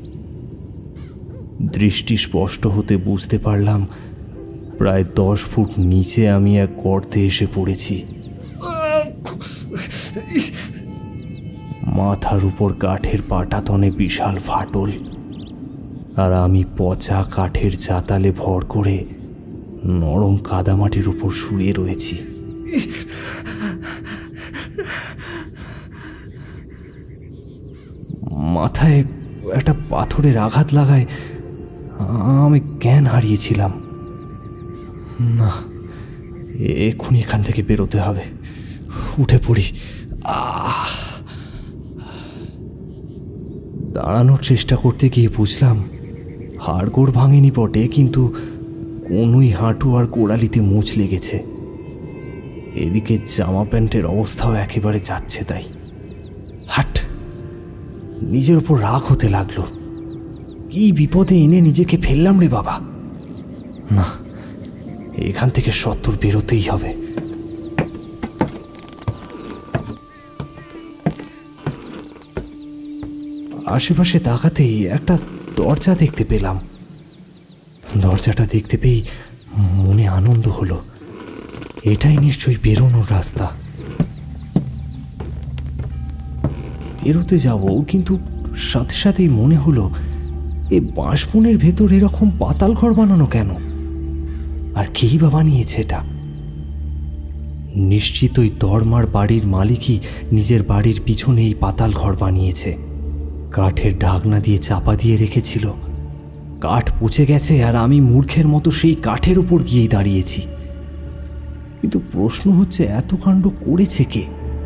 দৃষ্টি স্পষ্ট হতে বুঝতে পারলাম প্রায় 10 ফুট নিচে আমি এক গর্তে এসে পড়েছি। মাথার উপর কাঠের পাটাতনে বিশাল ফাটল, আর আমি পচা কাঠের চাতালে ভর করে নরম কাদামাটির উপর শুয়ে রয়েছি। মাথায় একটা পাথরের আঘাত লাগায় আমি জ্ঞান হারিয়েছিলাম। না, এক্ষুনি এখান থেকে বেরোতে হবে, উঠে পড়ি। দাঁড়ানোর চেষ্টা করতে গিয়ে বুঝলাম হাড়গোড় ভাঙেনি বটে, কিন্তু কোনোই হাঁটু আর গোড়ালিতে মুচ লেগেছে। এদিকে জামা প্যান্টের অবস্থাও একেবারে যাচ্ছে তাই। হাট! নিজের উপর রাগ হতে লাগলো, কি বিপদে এনে নিজেকে ফেললাম রে বাবা। না, এখান থেকে সত্তর বেরোতেই হবে। আশেপাশে তাকাতেই একটা দরজা দেখতে পেলাম। দরজাটা দেখতে পেয়ে মনে আনন্দ হলো, এটাই নিশ্চয়ই বেরোনোর রাস্তা। বেরোতে যাব, কিন্তু সাথে সাথেই মনে হলো এই বাঁশবনের ভেতর এরকম পাতাল ঘর বানানো কেন, আর কেই বা বানিয়েছে এটা? নিশ্চিতই দরমার বাড়ির মালিকই নিজের বাড়ির পিছনে এই পাতাল ঘর বানিয়েছে। কাঠের ঢাকনা দিয়ে চাপা দিয়ে রেখেছিল, কাঠ পচে গেছে আর আমি মূর্খের মতো সেই কাঠের উপর গিয়েই দাঁড়িয়েছি। কিন্তু প্রশ্ন হচ্ছে, এত কাণ্ড করেছে কে?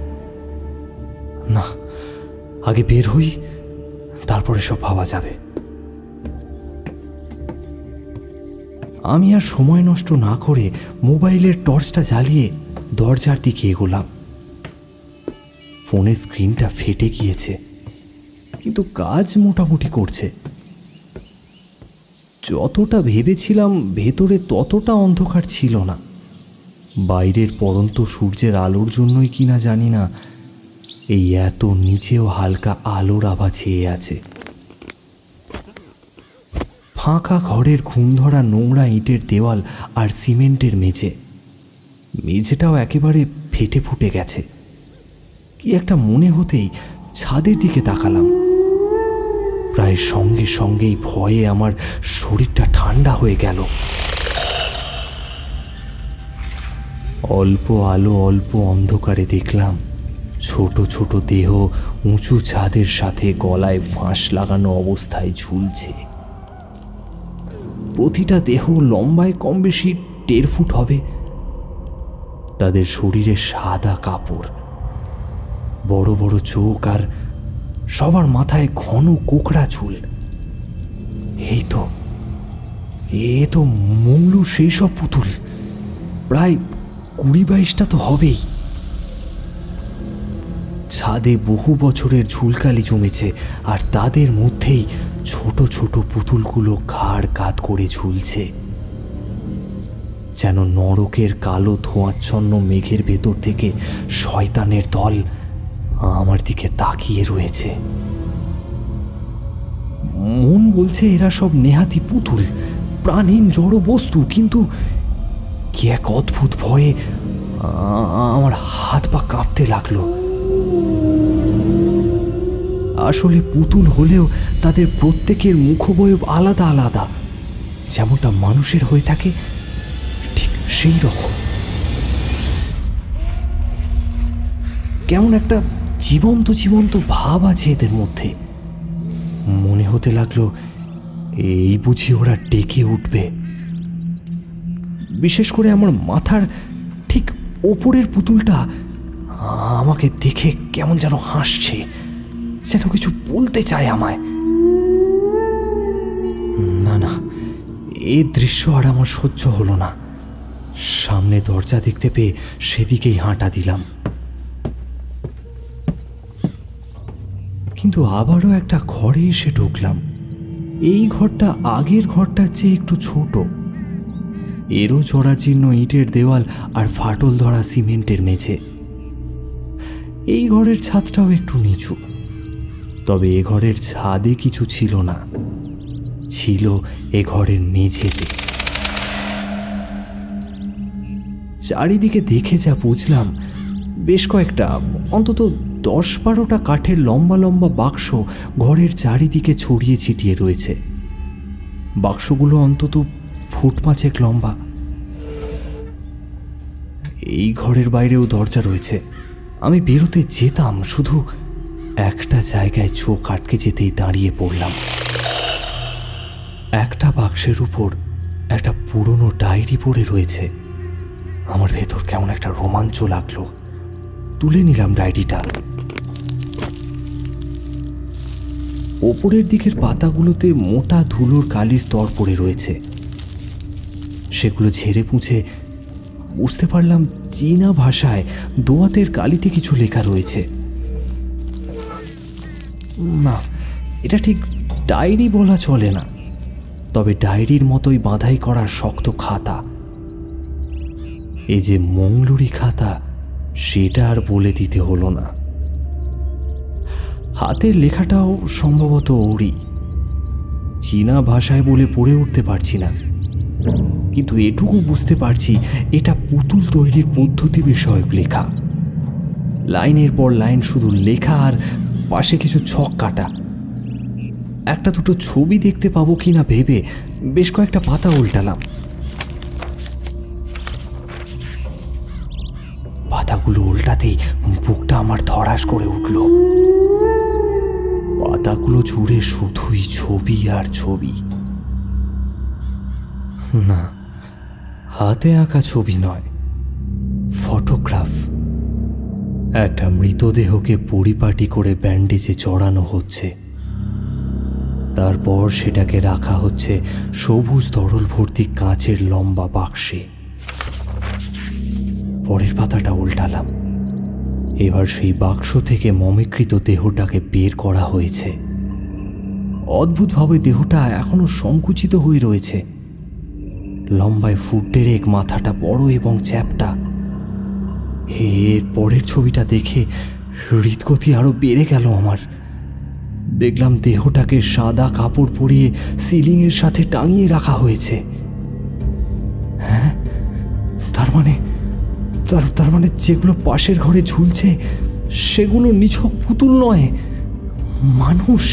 না, আগে বের হই, তারপরে সব ভাবা যাবে। আমি আর সময় নষ্ট না করে মোবাইলের টর্চটা জ্বালিয়ে দরজার দিকে এগোলাম। ফোনের স্ক্রিনটা ফেটে গিয়েছে, কিন্তু কাজ মোটামুটি করছে। যতটা ভেবেছিলাম ভেতরে ততটা অন্ধকার ছিল না। বাইরের পড়ন্ত সূর্যের আলোর জন্যই কিনা জানি না, এই এত নিচেও হালকা আলোর আভা ছেয়ে আছে। ফাঁকা ঘরের ঘুম ধরা নোংরা ইটের দেওয়াল আর সিমেন্টের মেঝেটাও একেবারে ফেটে ফুটে গেছে। কি একটা মনে হতেই ছাদের দিকে তাকালাম। প্রায় সঙ্গে সঙ্গেই ভয়ে আমার শরীরটা ঠান্ডা হয়ে গেল। অল্প আলো অল্প অন্ধকারে দেখলাম ছোট ছোট দেহ উঁচু ছাদের সাথে গলায় ফাঁস লাগানো অবস্থায় ঝুলছে। প্রতিটা দেহ লম্বায় কম বেশি 1.5 ফুট হবে। তাদের শরীরে সাদা কাপড়, বড় বড় চোখ, আর সবার মাথায় ঘন কোকড়া চুল। এ তো মংলুর সেই সব পুতুল, প্রায় 20-22টা তো হবেই। ছাদে বহু বছরের ঝুলকালি জমেছে, আর তাদের মধ্যেই ছোট ছোট পুতুলগুলো ঘাড় কাত করে ঝুলছে। যেন নরকের কালো ধোঁয়াচ্ছন্ন মেঘের ভেতর থেকে শয়তানের দল আমার দিকে তাকিয়ে রয়েছে। মন বলছে এরা সব নেহাতি পুতুল, প্রাণহীন জড় বস্তু, কিন্তু কি এক অদ্ভুত ভয়ে আমার হাত পা কাঁপতে লাগলো। আসলে পুতুল হলেও তাদের প্রত্যেকের মুখবয়ব আলাদা আলাদা, যেমনটা মানুষের হয়ে থাকে ঠিক সেই রকম। কেমন একটা জীবন্ত জীবন্ত ভাব আছে এদের মধ্যে। মনে হতে লাগলো এই বুঝি ওরা ডেকে উঠবে। বিশেষ করে আমার মাথার ঠিক ওপরের পুতুলটা আমাকে দেখে কেমন যেন হাসছে, যেন কিছু বলতে চায় আমায়। না না, এই দৃশ্য আর আমার সহ্য হলো না। সামনে দরজা দেখতে পেয়ে সেদিকেই হাঁটা দিলাম, কিন্তু আবারও একটা ঘরে এসে ঢুকলাম। এই ঘরটা আগের ঘরটার চেয়ে একটু ছোট। এরও জরাজীর্ণ ইটের দেওয়াল আর ফাটল ধরা সিমেন্টের মেঝে। এই ঘরের ছাদটাও একটু নিচু, তবে এ ঘরের ছাদে কিছু ছিল না, ছিল এ ঘরের মেঝেতে। চারিদিকে দেখে যা বুঝলাম, বেশ কয়েকটা, অন্তত 10-12টা কাঠের লম্বা লম্বা বাক্স ঘরের চারিদিকে ছড়িয়ে ছিটিয়ে রয়েছে। বাক্সগুলো অন্তত 5 ফুট লম্বা। এই ঘরের বাইরেও দরজা রয়েছে। আমি বেরোতে যেতাম, শুধু একটা জায়গায় চোখ আটকে যেতেই দাঁড়িয়ে পড়লাম। একটা বাক্সের উপর একটা পুরনো ডায়েরি পড়ে রয়েছে। আমার ভেতর কেমন একটা রোমাঞ্চ লাগলো। তুলে নিলাম ডায়েরিটা। ওপরের দিকের পাতাগুলোতে মোটা ধুলোর কালির স্তর পড়ে রয়েছে। সেগুলো ঝেড়ে মুছে বুঝতে পারলাম চীনা ভাষায় দোয়াতের কালিতে কিছু লেখা রয়েছে। না, এটা ঠিক ডায়েরি বলা চলে না, তবে ডায়েরির মতোই বাঁধাই করা শক্ত খাতা। এই যে মংলুরি খাতা, সেটা আর বলে দিতে হলো না। হাতের লেখাটাও সম্ভবত ওরই। চীনা ভাষায় বলে পড়ে উঠতে পারছি না, কিন্তু এটুকু বুঝতে পারছি এটা পুতুল তৈরির পদ্ধতি বিষয়ক লেখা। লাইনের পর লাইন শুধু লেখা, আর পাশে কিছু ছক কাটা। একটা দুটো ছবি দেখতে পাবো কিনা ভেবে বেশ কয়েকটা পাতা উল্টালাম। পাতাগুলো উল্টাতেই বুকটা আমার ধড়াস করে উঠল। পাতাগুলো জুড়ে শুধুই ছবি আর ছবি। না, হাতে আঁকা ছবি নয়, ফটোগ্রাফ। একটা মৃতদেহকে পরিপাটি করে ব্যান্ডেজে চড়ানো হচ্ছে, তারপর সেটাকে রাখা হচ্ছে সবুজ তরল ভর্তি কাঁচের লম্বা বাক্সে। পরের পাতাটা উল্টালাম। এবার সেই বাক্স থেকে মমিকৃত দেহটাকে বের করা হয়েছে। অদ্ভুতভাবে দেহটা এখনো সংকুচিত হয়ে রয়েছে। লম্বায় 1 ফুট, মাথাটা বড় এবং চ্যাপ্টা। এর পরের ছবিটা দেখে হৃদগতি আরো বেড়ে গেল আমার। দেখলাম দেহটাকে সাদা কাপড় পরিয়ে সিলিংয়ের সাথে টাঙিয়ে রাখা হয়েছে। হ্যাঁ, তার মানে যেগুলো পাশের ঘরে ঝুলছে সেগুলো নিছক পুতুল নয়, মানুষ।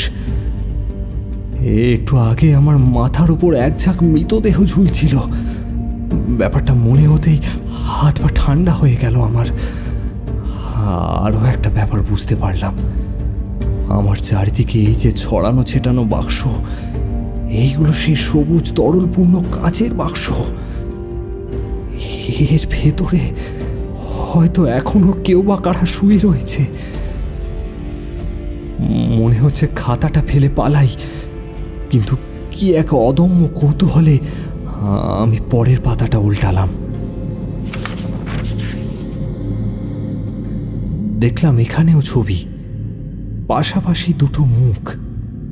একটু আগে আমার মাথার উপর এক ঝাঁক মৃতদেহ ঝুলছিল। ব্যাপারটা মনে হতেই হাত পা ঠান্ডা হয়ে গেল আমার। আরও একটা ব্যাপার বুঝতে পারলাম, আমার চারিদিকে এই যে ছড়ানো ছেটানো বাক্স, এইগুলো সেই সবুজ তরলপূর্ণ কাঁচের বাক্স। এর ভেতরে হয়তো এখনো কেউ বা কারা শুয়ে রয়েছে। মনে হচ্ছে খাতাটা ফেলে পালাই, কিন্তু কি এক অদম্য কৌতূহলে আমি পরের পাতাটা উল্টালাম। দেখলাম এখানেও ছবি, পাশাপাশি 2টো মুখ।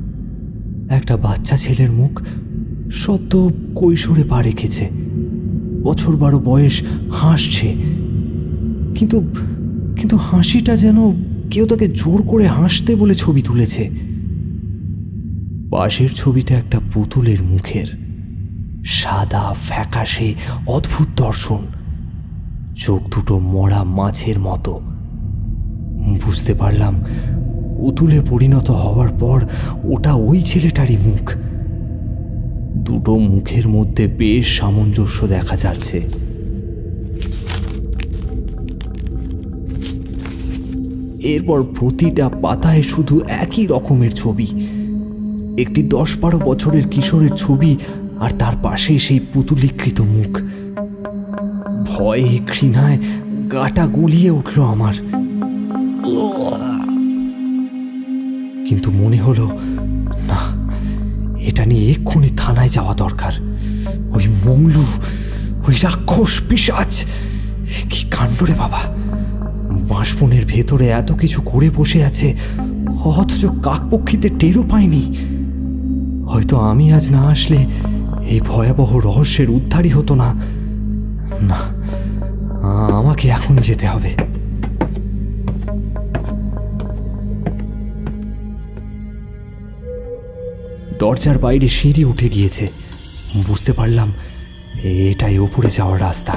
একটা বাচ্চা ছেলের মুখ, সদ্য কৈশোরে পা রেখেছে। বছর 12 বয়স, হাসছে। কিন্তু কিন্তু হাসিটা যেন কেউ তাকে জোর করে হাসতে বলে ছবি তুলেছে। পাশের ছবিটা একটা পুতুলের মুখের, সাদা ফ্যাকাশে অদ্ভুত দর্শন, চোখ দুটো মরা মাছের মতো। বুঝতে পারলাম পুতুলে পরিণত হওয়ার পর ওটা ওই ছেলেটারই মুখ। দুটো মুখের মধ্যে বেশ সামঞ্জস্য দেখা যাচ্ছে। এরপর প্রতিটা পাতায় শুধু একই রকমের ছবি, একটি 10-12 বছরের কিশোরের ছবি, আর তার পাশে সেই পুতুলীকৃত মুখ। ভয়ে ঘৃণায় গাটা গুলিয়ে উঠল আমার। কিন্তু মনে হলো না, এটা নিয়ে এক্ষুনি থানায় যাওয়া দরকার। ওই মংলু, ওই রাক্ষস পিশাচ, কি কাণ্ড রে বাবা! বাঁশবনের ভেতরে এত কিছু করে বসে আছে, অথচ কাকপক্ষীতে টেরও পায়নি। হয়তো আমি আজ না আসলে এই ভয়াবহ রহস্যের উদ্ধারই হতো না। না, আমাকে এখনই যেতে হবে। দরজার বাইরে সিঁড়ি উঠে গিয়েছে। বুঝতে পারলাম এটাই ওপরে যাওয়ার রাস্তা।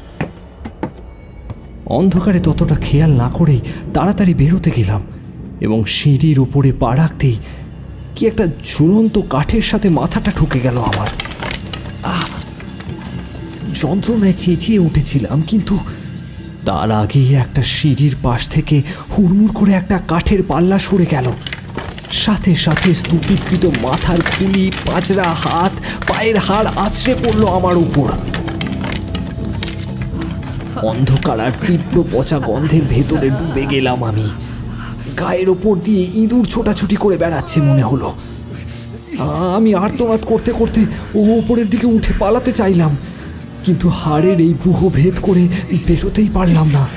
অন্ধকারে ততটা খেয়াল না করেই তাড়াতাড়ি বেরোতে গেলাম এবং সিঁড়ির উপরে পা রাখতেই কি একটা ঝুলন্ত কাঠের সাথে মাথাটা ঠুকে গেল আমার। যন্ত্রণায় চেঁচিয়ে উঠেছিলাম, কিন্তু তার আগেই একটা সিঁড়ির পাশ থেকে হুড়মুড় করে একটা কাঠের পাল্লা সরে গেল। সাথে সাথে স্তূপীকৃত মাথার খুলি, পাঁচরা, হাত, পায়ের হাড় আছড়ে পড়ল আমার উপর। অন্ধকার আর তীব্র পচা গন্ধের ভেতরে ডুবে গেলাম আমি। গায়ের ওপর দিয়ে ইঁদুর ছোটাছুটি করে বেড়াচ্ছে মনে হলো। আমি আর্তনাদ করতে করতে ওপরের দিকে উঠে পালাতে চাইলাম, কিন্তু হাড়ের এই বুহ ভেদ করে বেরোতেই পারলাম না।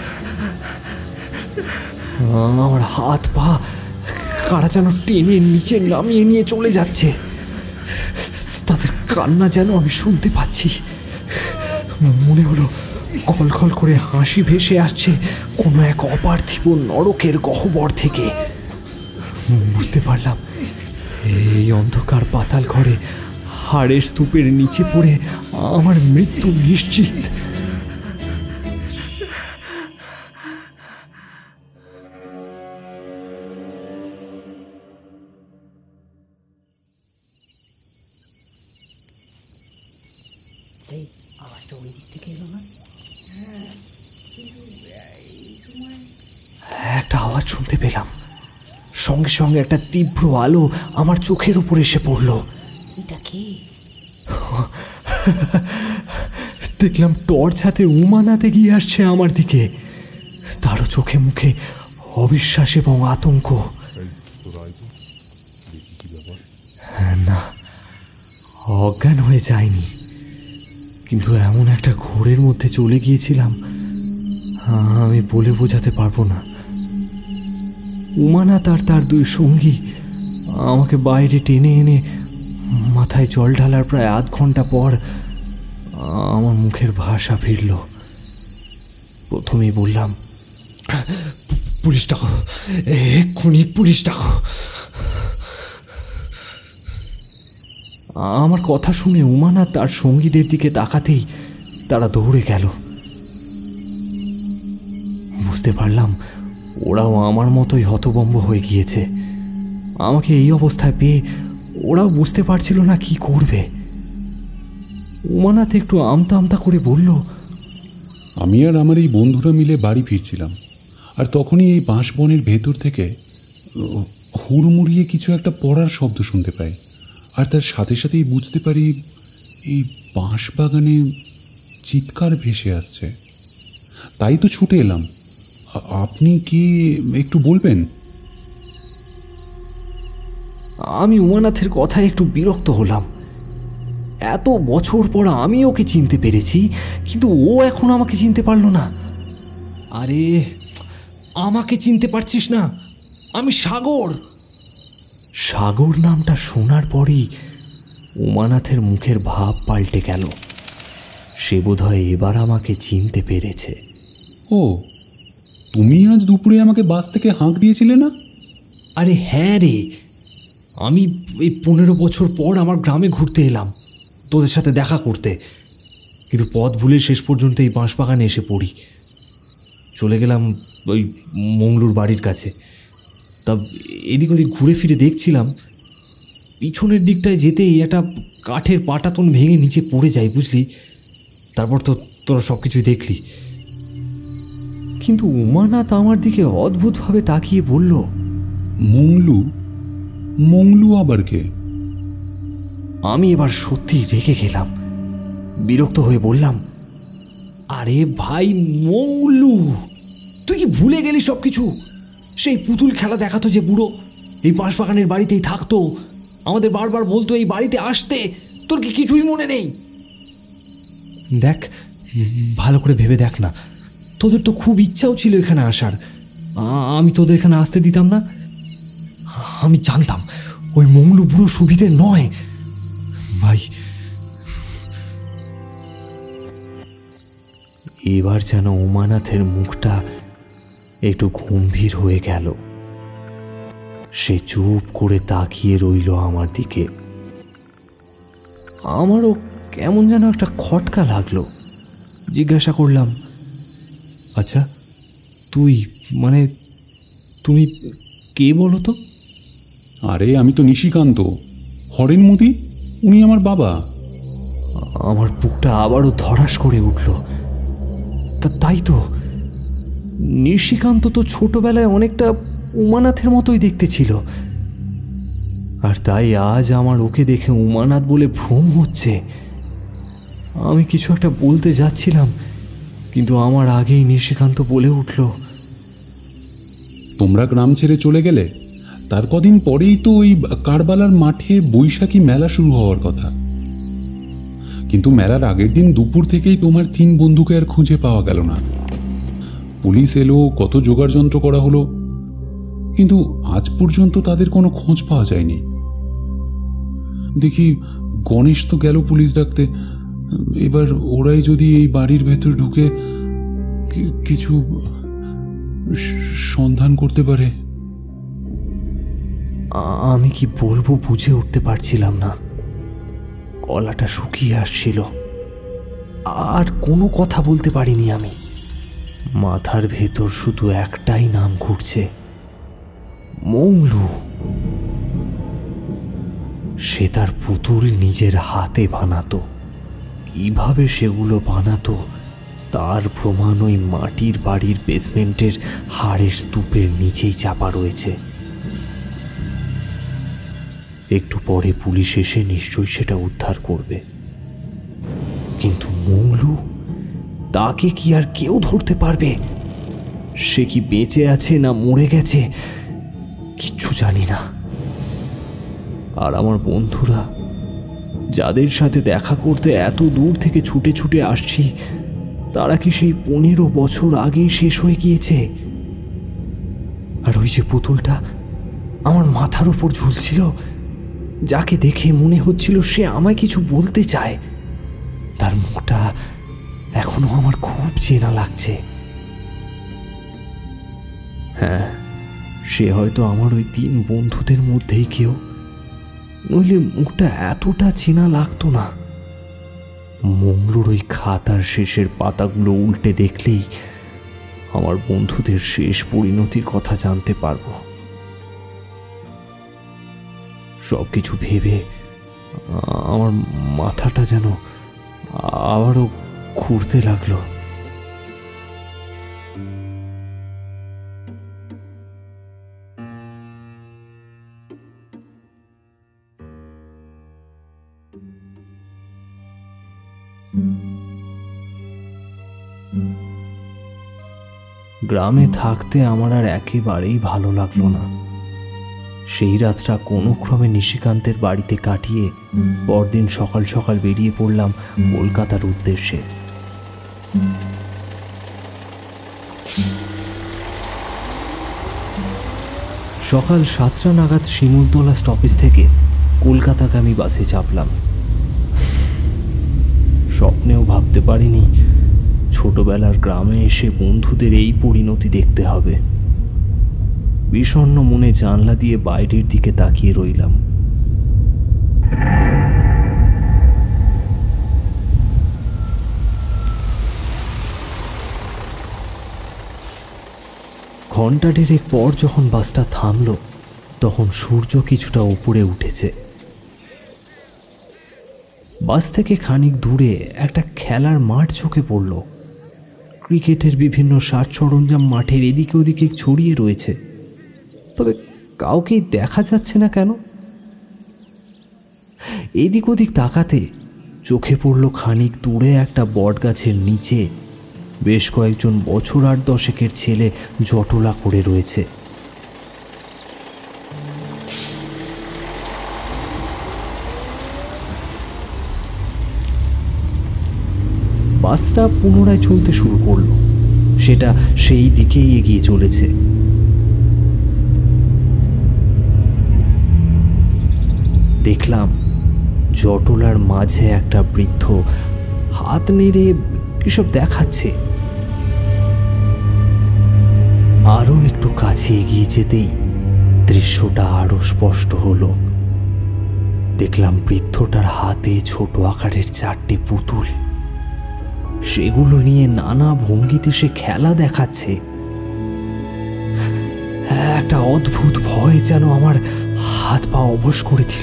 আমার হাত পা কারা যেন টেনে নিচে নামিয়ে নিয়ে চলে যাচ্ছে। তাদের কান্না যেন আমি শুনতে পাচ্ছি। মনে হলো খলখল করে হাসি ভেসে আসছে কোনো এক অপার্থিব নরকের গহ্বর থেকে। বুঝতে পারলাম এই অন্ধকার পাতাল ঘরে হাড়ের স্তূপের নিচে পড়ে আমার মৃত্যু নিশ্চিত। একটা আওয়াজ শুনতে পেলাম, সঙ্গে সঙ্গে একটা তীব্র আলো আমার চোখের উপর এসে পড়ল। এটা কি? দেখলাম টর্চ হাতে উমানাতে গিয়ে আসছে আমার দিকে। তারও চোখে মুখে অবিশ্বাস এবং আতঙ্ক। না, অজ্ঞান হয়ে যায়নি, কিন্তু এমন একটা ঘোরের মধ্যে চলে গিয়েছিলাম আমি বলে বোঝাতে পারবো না। উমানাথ আর তার দুই সঙ্গী আমাকে বাইরে টেনে এনে মাথায় জল ঢালার প্রায় আধ ঘন্টা পর আমার মুখের ভাষা ফিরল। প্রথমেই বললাম, পুলিশ ডাকো, এক্ষুনি পুলিশ ডাকো। আমার কথা শুনে উমানাথ তার সঙ্গীদের দিকে তাকাতেই তারা দৌড়ে গেল। বুঝতে পারলাম ওরাও আমার মতোই হতভম্ব হয়ে গিয়েছে। আমাকে এই অবস্থায় পেয়ে ওরাও বুঝতে পারছিল না কি করবে। উমানাথ একটু আমতা আমতা করে বলল, আমি আর আমার এই বন্ধুরা মিলে বাড়ি ফিরছিলাম, আর তখনই এই বাঁশবনের ভেতর থেকে হুড়মুড়িয়ে কিছু একটা পড়ার শব্দ শুনতে পাই, আর তার সাথে সাথেই বুঝতে পারি এই বাঁশ বাগানে চিৎকার ভেসে আসছে। তাই তো ছুটে এলাম। আপনি কি একটু বলবেন? আমি উমানাথের কথায় একটু বিরক্ত হলাম। এত বছর পর আমি ওকে চিনতে পেরেছি, কিন্তু ও এখন আমাকে চিনতে পারলো না। আরে আমাকে চিনতে পারছিস না? আমি সাগর। সাগর নামটা শোনার পরই উমানাথের মুখের ভাব পাল্টে গেল। সে বোধহয় এবার আমাকে চিনতে পেরেছে। ও, তুমি আজ দুপুরে আমাকে বাস থেকে হাঁক দিয়েছিলে না? আরে হ্যাঁ রে, আমি এই 15 বছর পর আমার গ্রামে ঘুরতে এলাম তোদের সাথে দেখা করতে, কিন্তু পথ ভুলে শেষ পর্যন্ত এই বাঁশবাগানে এসে পড়ি। চলে গেলাম ওই মংলুর বাড়ির কাছে। তা এদিক ওদিক ঘুরে ফিরে দেখছিলাম, পিছনের দিকটায় যেতেই একটা কাঠের পাটাতন ভেঙে নিচে পড়ে যায়, বুঝলি? তারপর তো তোরা সব কিছুই দেখলি। কিন্তু উমানাথ আমার দিকে অদ্ভুতভাবে তাকিয়ে বলল, মংলু? মংলু আবার কে? আমি এবার সত্যি রেগে গেলাম। বিরক্ত হয়ে বললাম, আরে ভাই মংলু, তুই কি ভুলে গেলি সব কিছু? সেই পুতুল খেলা দেখাতো যে বুড়ো, এই বাঁশবাগানের বাড়িতেই থাকতো, আমাদের বারবার বলতো এই বাড়িতে আসতে, তোর কি কিছুই মনে নেই? দেখ, ভালো করে ভেবে দেখ না, তোদের তো খুব ইচ্ছাও ছিল এখানে আসার। আমি তোদের এখানে আসতে দিতাম না। আমি জানতাম ওই মংলু বুড়ো সুবিধে নয় ভাই। এবার যেন উমানাথের মুখটা একটু গম্ভীর হয়ে গেল। সে চুপ করে তাকিয়ে রইল আমার দিকে। আমারও কেমন যেন একটা খটকা লাগলো। জিজ্ঞাসা করলাম, আচ্ছা তুমি কে বলো তো? আরে আমি তো নিশিকান্ত, হরেন মোদি, উনি আমার বাবা। আমার বুকটা আবারও ধড়াস করে উঠল। তাই তো, নিশিকান্ত তো ছোটবেলায় অনেকটা উমানাথের মতোই দেখতে ছিল, আর তাই আজ আমার ওকে দেখে উমানাথ বলে ভ্রম হচ্ছে। আমি কিছু একটা বলতে যাচ্ছিলাম, কিন্তু আমার আগেই নিশিকান্ত বলে উঠল, তোমরা গ্রাম ছেড়ে চলে গেলে তার কদিন পরেই তো ওই কারবালার মাঠে বৈশাখী মেলা শুরু হওয়ার কথা, কিন্তু মেলার আগের দিন দুপুর থেকেই তোমার 3 বন্ধুকে আর খুঁজে পাওয়া গেল না। পুলিশ এলো, কত জোগাড় যন্ত্র করা হলো, কিন্তু আজ পর্যন্ত তাদের কোনো খোঁজ পাওয়া যায়নি। দেখি গণেশ তো গেল পুলিশ ডাকতে, এবার ওরাই যদি এই বাড়ির ভেতর ঢুকে কিছু সন্ধান করতে পারে। আমি কি বলবো বুঝে উঠতে পারছিলাম না। গলাটা শুকিয়ে আসছিল, আর কোনো কথা বলতে পারিনি আমি। মাথার ভেতর শুধু একটাই নাম ঘুরছে, মংলু। সে তার পুতুল নিজের হাতে বানাতো। কিভাবে সেগুলো বানাতো তার প্রমাণ ওই মাটির বাড়ির বেসমেন্টের হাড়ের স্তূপের নিচেই চাপা রয়েছে। একটু পরে পুলিশ এসে নিশ্চয়ই সেটা উদ্ধার করবে, কিন্তু মংলু, তাকে কি আর কেউ ধরতে পারবে? সে কি বেঁচে আছে না মরে গেছে কিচ্ছু জানি না। আর আমার বন্ধুরা, যাদের সাথে দেখা করতে এত দূর থেকে ছুটে ছুটে আসছি, তারা কি সেই 15 বছর আগেই শেষ হয়ে গিয়েছে? আর ওই যে পুতুলটা আমার মাথার উপর ঝুলছিল, যাকে দেখে মনে হচ্ছিল সে আমায় কিছু বলতে চায়, তার মুখটা এখনো আমার খুব চেনা লাগছে। হ্যাঁ, সে হয়তো আমার ওই 3 বন্ধুদের মধ্যেই কেউ, নইলে মুখটা এতটা চেনা লাগতো না। মংলুর ওই খাতার শেষের পাতাগুলো উল্টে দেখলেই আমার বন্ধুদের শেষ পরিণতির কথা জানতে পারবো। সবকিছু ভেবে আমার মাথাটা যেন আবারও ঘুরতে লাগলো। গ্রামে থাকতে আমার আর একেবারেই ভালো লাগলো না। সেই রাতটা কোনো ক্রমে নিশিকান্তের বাড়িতে কাটিয়ে পরদিন সকাল সকাল বেরিয়ে পড়লাম কলকাতার উদ্দেশ্যে। সকাল 7টা নাগাদ শিমুলতলা স্টপেজ থেকে কলকাতাগামী বাসে চাপলাম। স্বপ্ন স্বপ্নেও ভাবতে পারিনি ছোটবেলার গ্রামে এসে বন্ধুদের এই পরিণতি দেখতে হবে। বিষণ্ণ মনে জানলা দিয়ে বাইরের দিকে তাকিয়ে রইলাম। ঘন্টা দেড়েক পর যখন বাসটা থামল তখন সূর্য কিছুটা উপরে উঠেছে। বাস থেকে খানিক দূরে একটা খেলার মাঠ চোখে পড়ল। ক্রিকেটের বিভিন্ন সাজ সরঞ্জাম মাঠের এদিকে ওদিকে ছড়িয়ে রয়েছে, তবে কাউকেই দেখা যাচ্ছে না কেন। এদিক ওদিক তাকাতে চোখে পড়ল খানিক দূরে একটা বটগাছের নিচে বেশ কয়েকজন বছর 8-10 ছেলে জটলা করে রয়েছে। বাসটা পুনরায় চলতে শুরু করলো। সেটা সেই দিকেই এগিয়ে চলেছে। দেখলাম জটলার মাঝে একটা বৃদ্ধ হাত নেড়ে কিসব দেখাচ্ছে। আরো একটু কাছে এগিয়ে যেতেই দৃশ্যটা আরো স্পষ্ট হলো। দেখলাম বৃদ্ধটার হাতে ছোট আকারের 4টে পুতুল। সেগুলো নিয়ে নানা ভঙ্গিতে সে খেলা দেখাচ্ছে। একটা অদ্ভুত ভয় যেন আমার হাত পা অবশ করে দিল।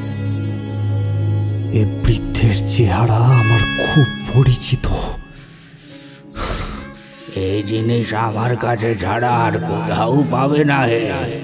এ বৃদ্ধের চেহারা আমার খুব পরিচিত। এই জিনিস আমার কাছে ছাড়া আর কোথাও পাবে না হে।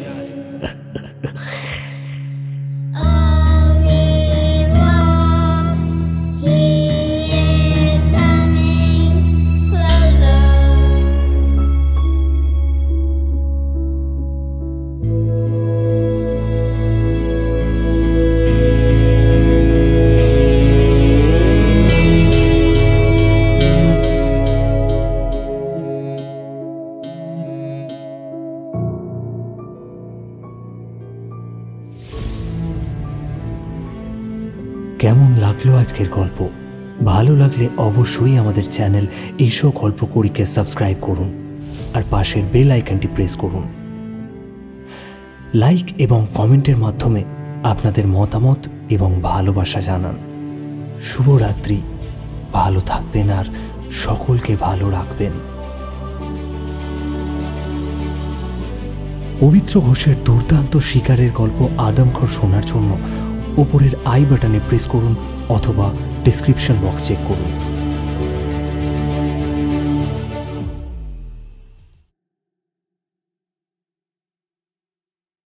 কেমন লাগলো আজকের গল্প? ভালো লাগলে অবশ্যই আমাদের চ্যানেল এসো গল্প করিকে সাবস্ক্রাইব করুন আর পাশের বেল আইকনটি প্রেস করুন। লাইক এবং কমেন্টের মাধ্যমে আপনাদের মতামত এবং ভালোবাসা জানান। শুভরাত্রি। ভালো থাকবেন আর সকলকে ভালো রাখবেন। পবিত্র ঘোষের দুর্দান্ত শিকারের গল্প আদমখর শোনার জন্য উপরের আই বাটনে প্রেস করুন অথবা ডেসক্রিপশন বক্স চেক করুন।